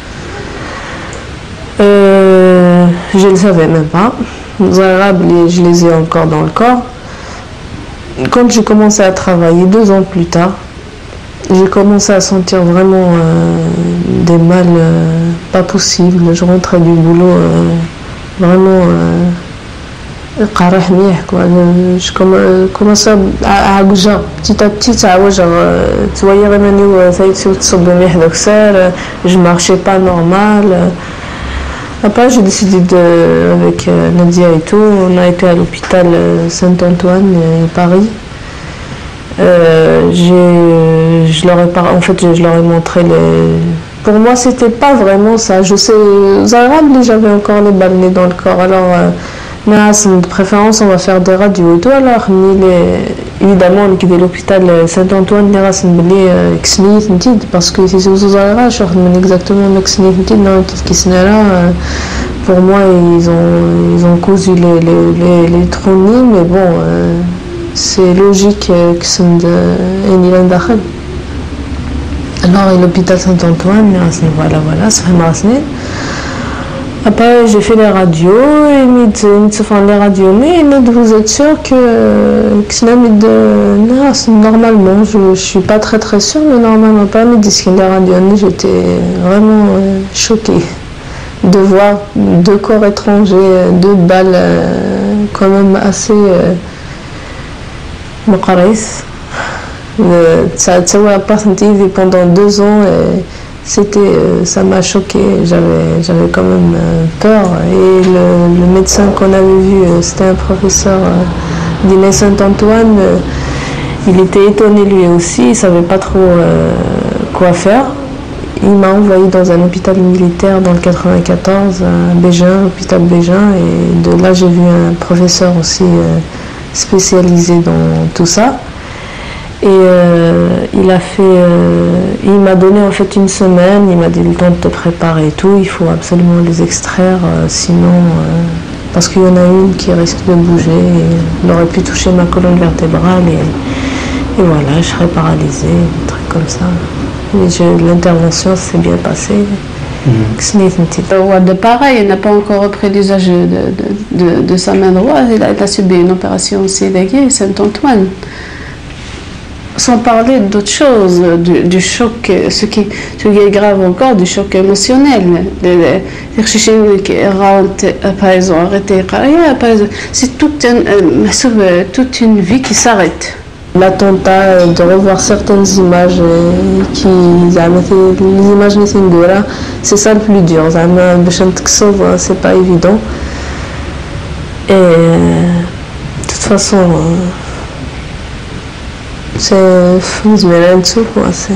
Euh, je ne le savais même pas. Les arabes, je les ai encore dans le corps. Quand j'ai commencé à travailler, deux ans plus tard, j'ai commencé à sentir vraiment euh, des mal euh, pas possibles. Je rentrais du boulot euh, vraiment euh, quoi. Je commençais à bouger petit à petit, tu voyais je marchais pas normal. Après j'ai décidé de, avec Nadia et tout, on a été à l'hôpital Saint-Antoine à Paris. Euh, je leur ai par... en fait je leur ai montré les... Pour moi c'était pas vraiment ça. Je sais, aux Arabes j'avais encore les balles dans le corps. Alors euh, de préférence, on va faire des radios et tout. Alors, évidemment, on est l'hôpital Saint-Antoine, parce que si vous avez exactement pour moi, ils ont, ils ont cousu les, les, les, les tronies, mais bon, euh, c'est logique que c'est un dakhel. Alors, l'hôpital Saint-Antoine, voilà, voilà, ça fait marrer. Après, j'ai fait les radios, et ils font les radios, mais vous êtes sûr que, que de, normalement, je ne suis pas très très sûre, mais normalement pas, mais disent les radios, j'étais vraiment euh, choquée de voir deux corps étrangers, deux balles euh, quand même assez مقريس. Ça a pas senti pendant deux ans. Et c'était, ça m'a choqué, j'avais, j'avais quand même peur. Et le, le médecin qu'on avait vu, c'était un professeur d'Inès Saint-Antoine, il était étonné lui aussi, il ne savait pas trop euh, quoi faire. Il m'a envoyé dans un hôpital militaire dans le quatre-vingt-quatorze, à Bégin, hôpital Bégin, et de là j'ai vu un professeur aussi euh, spécialisé dans tout ça. Et euh, il a fait, euh, il m'a donné en fait une semaine, il m'a dit le temps de te préparer et tout, il faut absolument les extraire, euh, sinon, euh, parce qu'il y en a une qui risque de bouger, et elle aurait pu toucher ma colonne vertébrale, et, et voilà, je serais paralysée, un truc comme ça. L'intervention s'est bien passée. De pareil, il n'a pas encore repris l'usage de, de, de, de sa main droite, il a, il a subi une opération aussi dégueu, Saint-Antoine. Sans parler d'autres choses, du, du choc, ce qui, ce qui est grave encore, du choc émotionnel. Les Chichéens qui ont arrêté, c'est toute, un, toute une vie qui s'arrête. L'attentat, de revoir certaines images qui, les images Nessingora, c'est ça le plus dur. C'est pas évident. Et de toute façon, c'est un dessous quoi, c'est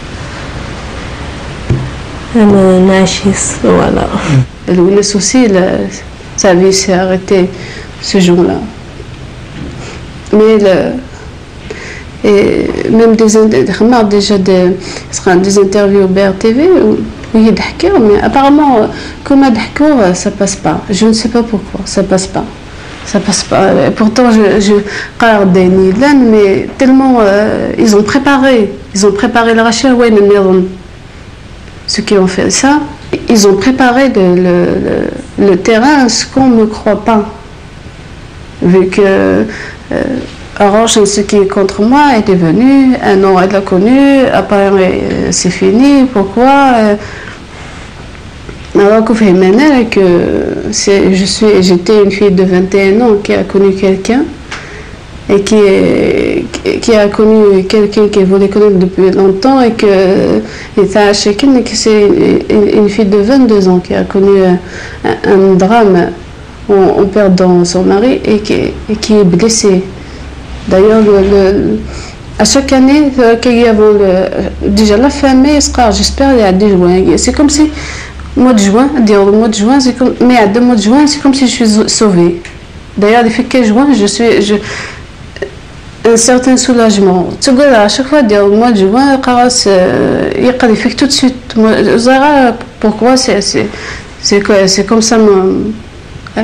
un nachis, voilà. Le souci, sa vie s'est arrêtée ce jour-là. Mais le, et même des remarques déjà des, des interviews B R T V où il y a des hackers, mais apparemment comme à hackers ça passe pas. Je ne sais pas pourquoi ça passe pas. Ça passe pas. Pourtant je je regarde des Nilan, mais tellement euh, ils ont préparé, ils ont préparé le rachat, ouais, ceux qui ont fait ça, ils ont préparé le, le, le, le terrain, ce qu'on ne croit pas, vu que euh, Orange, ce qui est contre moi, est devenu, un nom elle l'a connu, après c'est fini, pourquoi euh, alors que que c'est, je suis, j'étais une fille de vingt et un ans qui a connu quelqu'un et qui, est, qui a connu quelqu'un qui voulait connaître depuis longtemps et que, et que c'est une, une fille de vingt-deux ans qui a connu un, un drame en, en perdant son mari et qui, et qui est blessée. D'ailleurs, le, le, à chaque année, avant le, déjà la famille, j'espère, il y a des juin. C'est comme si mois de juin, dire le mois de juin, c'est comme, mais à deux mois de juin, c'est comme si je suis sauvée. D'ailleurs, depuis que juin, je suis, je, un certain soulagement. Tu vois, à chaque fois, dire le mois de juin, il y a des faits tout de suite. Pourquoi c'est, c'est, c'est, c'est comme ça, hein?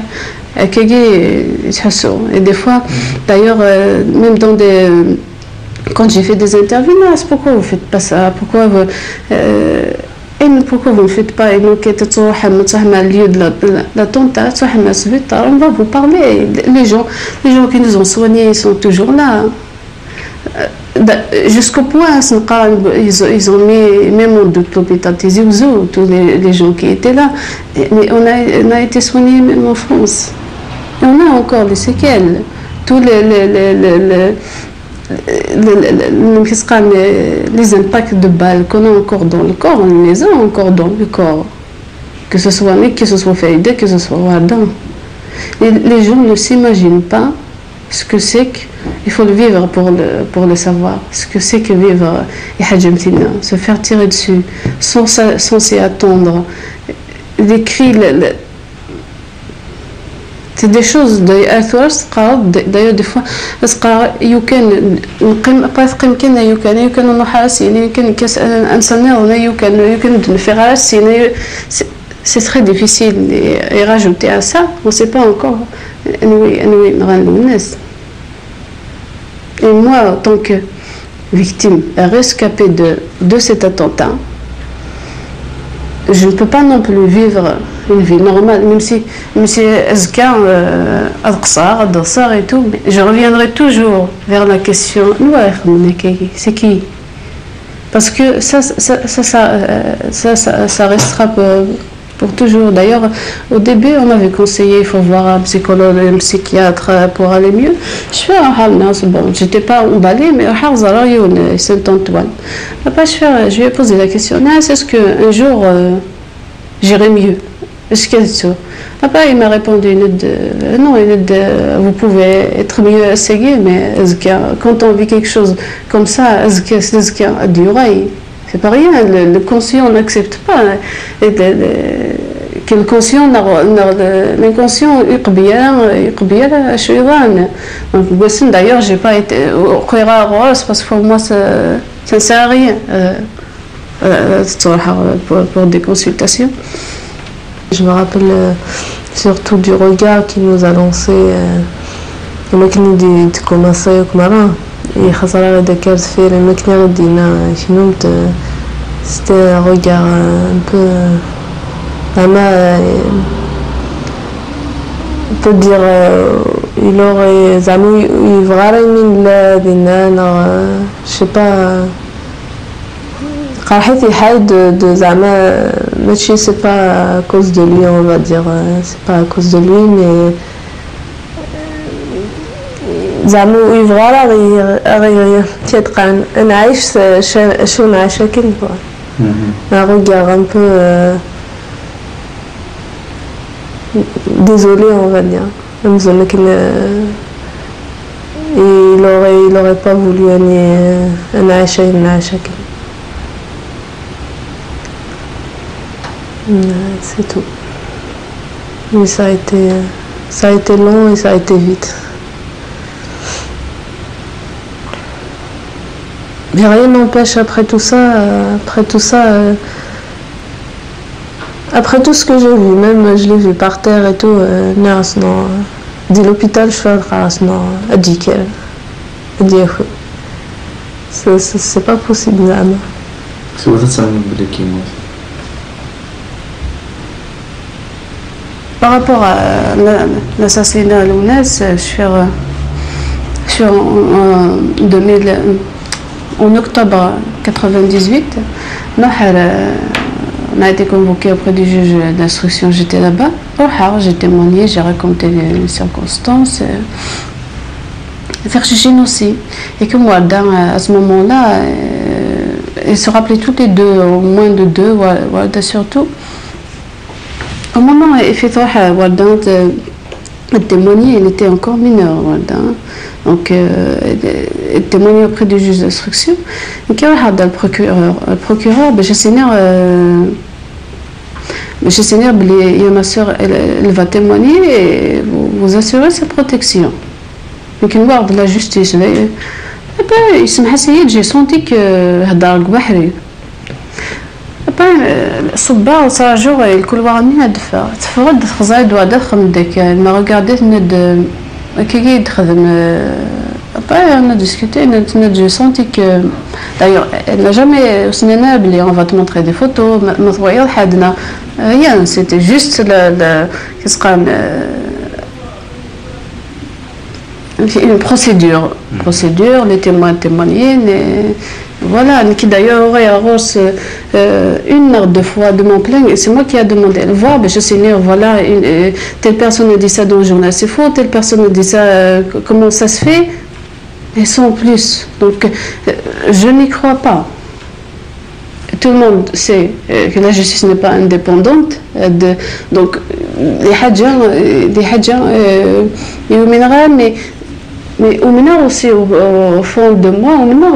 Et des fois, d'ailleurs, même dans des, quand j'ai fait des interviews, pourquoi vous ne faites pas ça? Pourquoi vous, euh, pourquoi vous ne faites pas un lieu de l'attentat? On va vous parler. Les gens, les gens qui nous ont soignés sont toujours là. Jusqu'au point, ils ont, ils ont mis, même en doute l'hôpital Tizi Ouzou, tous les, les gens qui étaient là. Mais on a, on a été soignés même en France. Et on a encore des séquelles. Tous les, les, les, les, les Les, les, les impacts de balles qu'on a encore dans le corps, on les a encore dans le corps. Que ce soit Nick, que ce soit Faïdé, que ce soit Wardan. Les, les gens ne s'imaginent pas ce que c'est qu'il faut le vivre pour le, pour le savoir. Ce que c'est que vivre, se faire tirer dessus, sans, sans s'y attendre. Les cris, le, le, c'est des choses d'ailleurs des fois parce que يمكن نقيم pas يمكن يمكن يمكن نحاسين يمكن كاس انسان يمكن يمكن نفير سين c'est très difficile et rajouter à ça on sait pas encore نوي نوي نغنوا الناس. Et moi en tant que victime rescapée de de cet attentat, je ne peux pas non plus vivre une vie normale, même si, même si Azka, euh, et tout, mais je reviendrai toujours vers la question, c'est qui? Parce que ça, ça, ça, ça, ça, ça, ça restera pour toujours. D'ailleurs, au début, on m'avait conseillé, il faut voir un psychologue, un psychiatre pour aller mieux. Je fais un halnas, bon, j'étais pas emballée, mais c'est Antoine. Après, je, fais, je lui ai posé la question, est-ce qu'un jour, euh, j'irai mieux? Est-ce qu'elle ça? Après, il m'a répondu, euh, non, euh, vous pouvez être mieux essayé, mais quand on vit quelque chose comme ça, c'est pas rien, le, le conscient n'accepte pas. Et le, le, que le conscient, l'inconscient, il bien, il bien la chouïran. Donc, d'ailleurs, j'ai pas été au Rose parce que pour moi, ça, ça ne sert à rien euh, pour, pour des consultations. Je me rappelle euh, surtout du regard qu'il nous a lancé. Le qui nous dit de commencer au Marin. Et خسارة ذكرت في المكنة دينا شنومت c'était un regard un peu vraiment on peut dire il aurait زعما يبغى من دينا انا je sais pas قال يحاول de زعما ماشي c'est pas à cause de lui on va dire c'est pas à cause de lui mais زعما يبغى راه تيتقن نعيش شو نعيش كل un regard un peu euh, désolé on va dire il aurait il aurait pas voulu نعيش نعيش كل c'est tout mais ça a été ça a été long et ça a été vite. Mais rien n'empêche après tout ça, après tout ça, après tout ce que j'ai vu, même je l'ai vu par terre et tout, non, dit l'hôpital, je fais grâce, non, a dit qu'elle, a dit c'est pas possible là. C'est vous ça me bloque moi. Par rapport à l'assassinat à Lounès, sur sur deux mille en octobre quatre-vingt-dix-huit, on a été convoqué auprès du juge d'instruction, j'étais là-bas. J'ai témoigné, j'ai raconté les circonstances. Faire Chine aussi. Et que moi, à ce moment-là, ils se rappelaient toutes les deux, au moins de deux, Walda surtout. Au moment où il fait Walda témoigner, il était encore mineur, Walda. Donc, euh, témoigner auprès du juge d'instruction. Et quand on a le procureur, le procureur, ben, j'ai signé, j'ai signé, ma soeur, elle, elle va témoigner et vous, vous assurez sa protection. Donc, une garde de la justice. Et ben, il se m'a j'ai senti que هذا بحري. الصباغ صار جوع الكل واحد هدفه تفرد خزايد وادخل داك ما regardé ند كي يدخل après on a discuté j'ai senti que d'ailleurs elle n'a jamais on va te montrer des photos ما تغير حدنا rien c'était juste le qu'est-ce qu'on une procédure une procédure les témoins témoigner voilà, qui d'ailleurs aurait euh, une heure de fois de mon plainte, et c'est moi qui a demandé. Elle voit, ben, je sais, voilà, une, euh, telle personne a dit ça dans le journal, c'est faux, telle personne a dit ça, euh, comment ça se fait, et sans plus. Donc, euh, je n'y crois pas. Tout le monde sait euh, que la justice n'est pas indépendante, euh, de, donc, les hadjans, les hadjans, euh, mais. Mais au moins aussi au, au fond de moi, au moins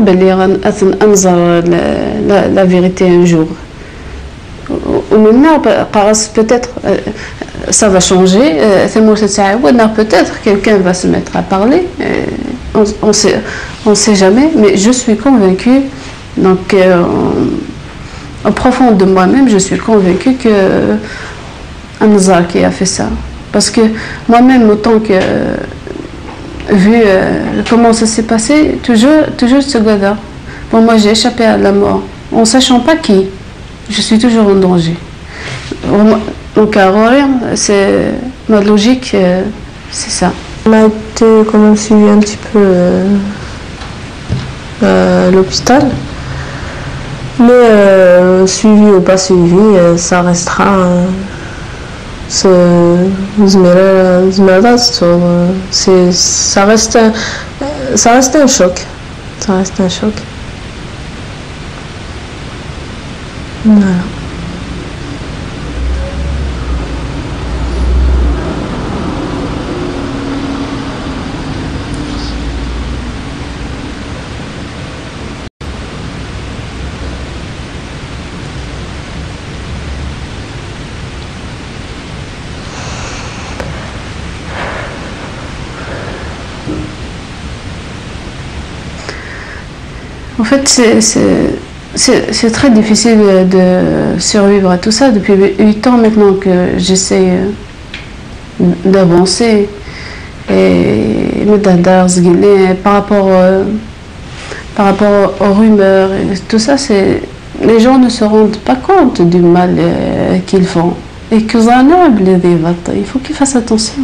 la, la vérité un jour. Au moins peut-être ça va changer. Peut-être quelqu'un va se mettre à parler. On ne sait, on sait jamais, mais je suis convaincue, donc euh, au profond de moi-même, je suis convaincue que Anzar qui a fait ça. Parce que moi-même, autant que vu euh, comment ça s'est passé, toujours, toujours ce gars-là. Bon, moi, j'ai échappé à la mort, en sachant pas qui. Je suis toujours en danger. Donc, à Rouen, c'est ma logique, euh, c'est ça. On a été quand même suivi un petit peu euh, euh, l'hôpital, mais euh, suivi ou pas suivi, euh, ça restera. Euh, c'est ça reste un, ça reste un choc, ça reste un choc. Voilà. En fait, c'est très difficile de survivre à tout ça. Depuis huit ans maintenant que j'essaie d'avancer. Et par rapport, par rapport aux rumeurs, et tout ça, les gens ne se rendent pas compte du mal qu'ils font. Et que il faut qu'ils fassent attention.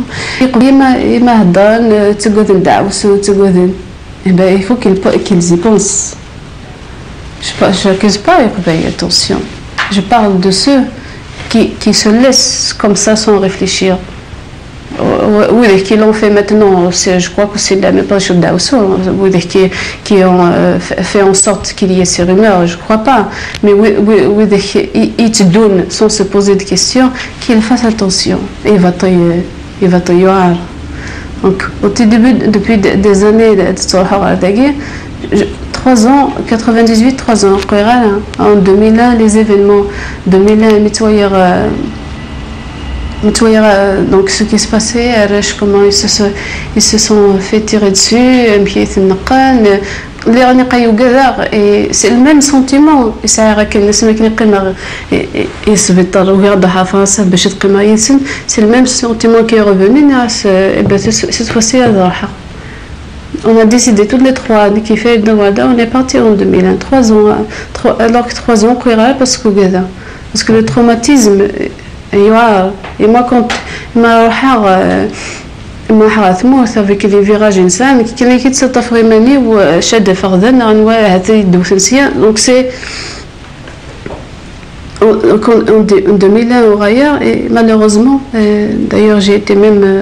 Eh ben, il faut qu'ils qu'ils y pensent. Je n'accuse pas, attention. Je parle de ceux qui, qui se laissent comme ça sans réfléchir. Oui, qui l'ont fait maintenant, je crois que c'est la même chose oui, qui, qui ont fait en sorte qu'il y ait ces rumeurs, je ne crois pas. Mais oui, oui, ils te donnent sans se poser de questions, qu'ils fassent attention. Il va il va te y avoir. Donc, au début, depuis des années de trois ans, quatre-vingt-dix-huit, trois ans, en deux mille un, les événements, deux mille un, donc ce qui se passait, comment ils se, ils se sont fait tirer dessus, et c'est le même sentiment. C'est le même sentiment qui est revenu. Cette fois-ci, on a décidé toutes les trois qui fait on est parti en deux mille un, trois ans, alors que trois ans, parce que parce que le traumatisme. Et moi, quand ma je avec les virages insan qui كان يتصطف غيماني وشاد فرضا انواع هذه الدوسنسيه donc c'est en deux mille un au Raya et malheureusement d'ailleurs j'ai été même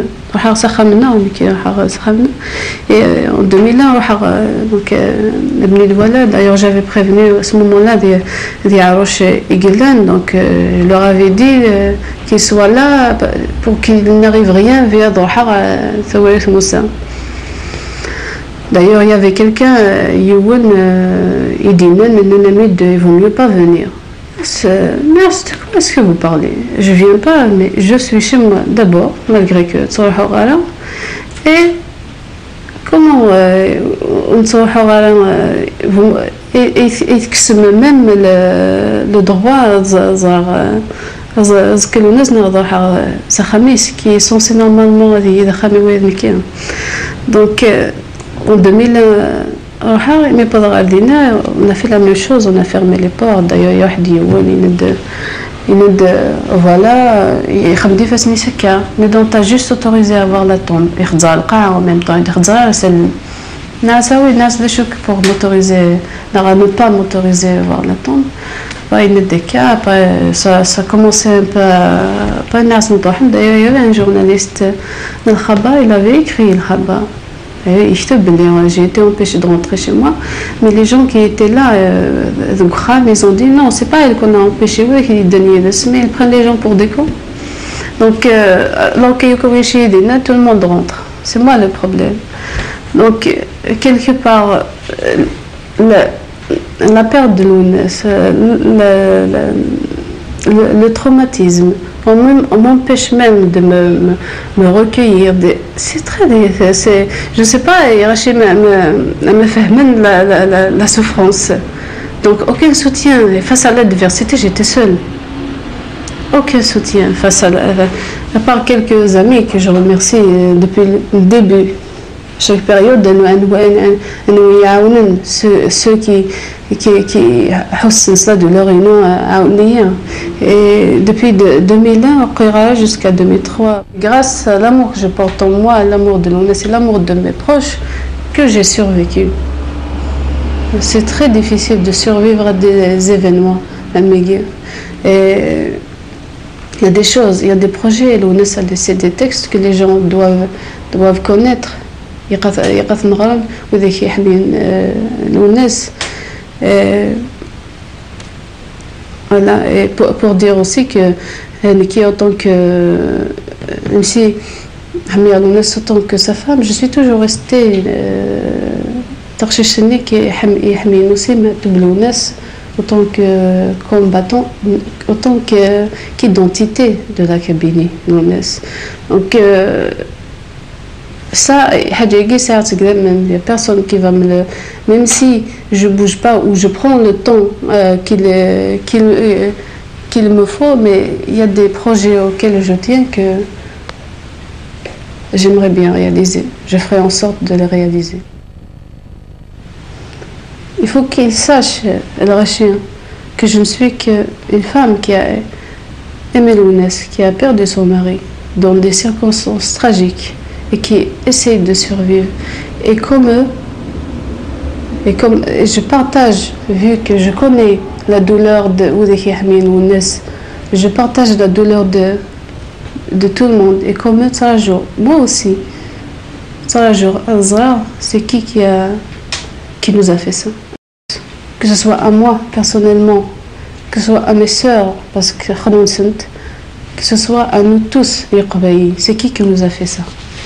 et en deux mille un donc d'ailleurs j'avais prévenu à ce moment-là des Aroche Igilan, donc je leur avais dit qu'ils soient là pour qu'il n'arrive rien via Doha Moussa. D'ailleurs il y avait quelqu'un Youn il dit non il vaut mieux pas venir. Mais comment est-ce que vous parlez? Je ne viens pas, mais je suis chez moi d'abord, malgré que et comment on et même le droit qui est censé normalement donc en deux mille un mais pas on a fait la même chose, on a fermé les portes. D'ailleurs il y a il y a voilà il y a mais donc tu as juste autorisé à voir la tombe en même temps c'est pour m'autoriser ne pas m'autoriser à voir la tombe. Il y a des cas, après ça, ça commençait un peu à d'ailleurs il y avait un journaliste de Khaba, il avait écrit le Khaba. J'ai été empêchée de rentrer chez moi, mais les gens qui étaient là, euh, ils ont dit non, c'est pas elle qu'on a empêché, mais ils prennent les gens pour des cons. Donc, alors qu'il y a tout le monde rentre. C'est moi le problème. Donc, quelque part, la, la perte de l'Ounes, le, le, le, le traumatisme on m'empêche même de me, me, me recueillir. C'est très... C'est, je ne sais pas, Rachid me fait même la, la, la, la souffrance. Donc aucun soutien. Et face à l'adversité, j'étais seule. Aucun soutien face à, à part quelques amis que je remercie depuis le début. Chaque période, ceux, ceux qui qui qui ça de leur union. Et depuis deux mille un jusqu'à deux mille trois, grâce à l'amour que je porte en moi, l'amour de l'O N E S et l'amour de mes proches, que j'ai survécu. C'est très difficile de survivre à des événements à Mégué. Et il y a des choses, il y a des projets, l'O N E S a laissé des textes que les gens doivent, doivent connaître. يقف نغرب وذاك يحمين l'O N E S. Voilà, et pour, pour dire aussi que qui en tant que même si Hamia l'O N E S autant que sa femme, je suis toujours restée ترشيشني كي يحمي نسيم l'O N E S autant que combattant, autant que qu'identité de la cabine l'O N E S. Donc euh, ça, il n'y a personne qui va me le... Même si je ne bouge pas ou je prends le temps euh, qu'il qu'il, euh, qu'il me faut, mais il y a des projets auxquels je tiens que j'aimerais bien réaliser. Je ferai en sorte de les réaliser. Il faut qu'il sache, le Rachid, que je ne suis qu'une femme qui a aimé l'O N E S, qui a perdu son mari dans des circonstances tragiques, et qui essaye de survivre. Et comme eux, et comme et je partage, vu que je connais la douleur de l'O N E S, je partage la douleur de, de tout le monde. Et comme eux, moi aussi, c'est qui qui, a, qui nous a fait ça? Que ce soit à moi, personnellement, que ce soit à mes sœurs, parce que que ce soit à nous tous, c'est qui qui nous a fait ça?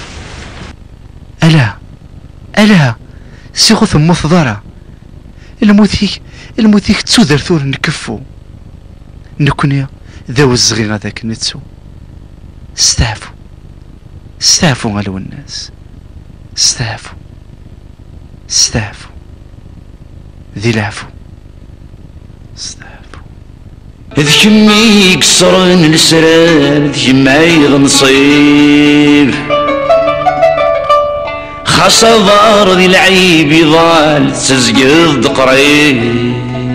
ألا ألا سيغو ثم ثضارة الموثيك الموثيك تسودر ثور نكفو نكوني ذو الزغيغة ذاك نتسو استعفو استعفو غالو الناس استعفو استعفو ذي العفو استعفو ذ كمي يكسرن السراب ذ جمعي غنصيب خاصة ضار ذي العيب يضال تزقض قريب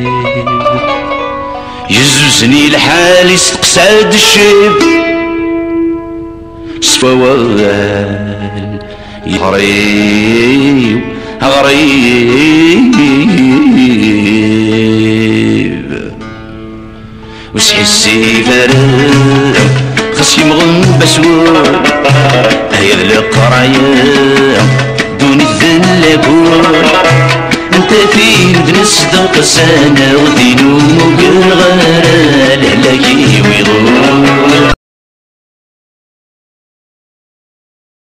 يزوزني الحال يستقساد الشيب سفوال غريب غريب وسحسي فرد خص يمغن بسور هيا القرايا دون الذل بور انت فين بنصدق سنة ودينو مقرغ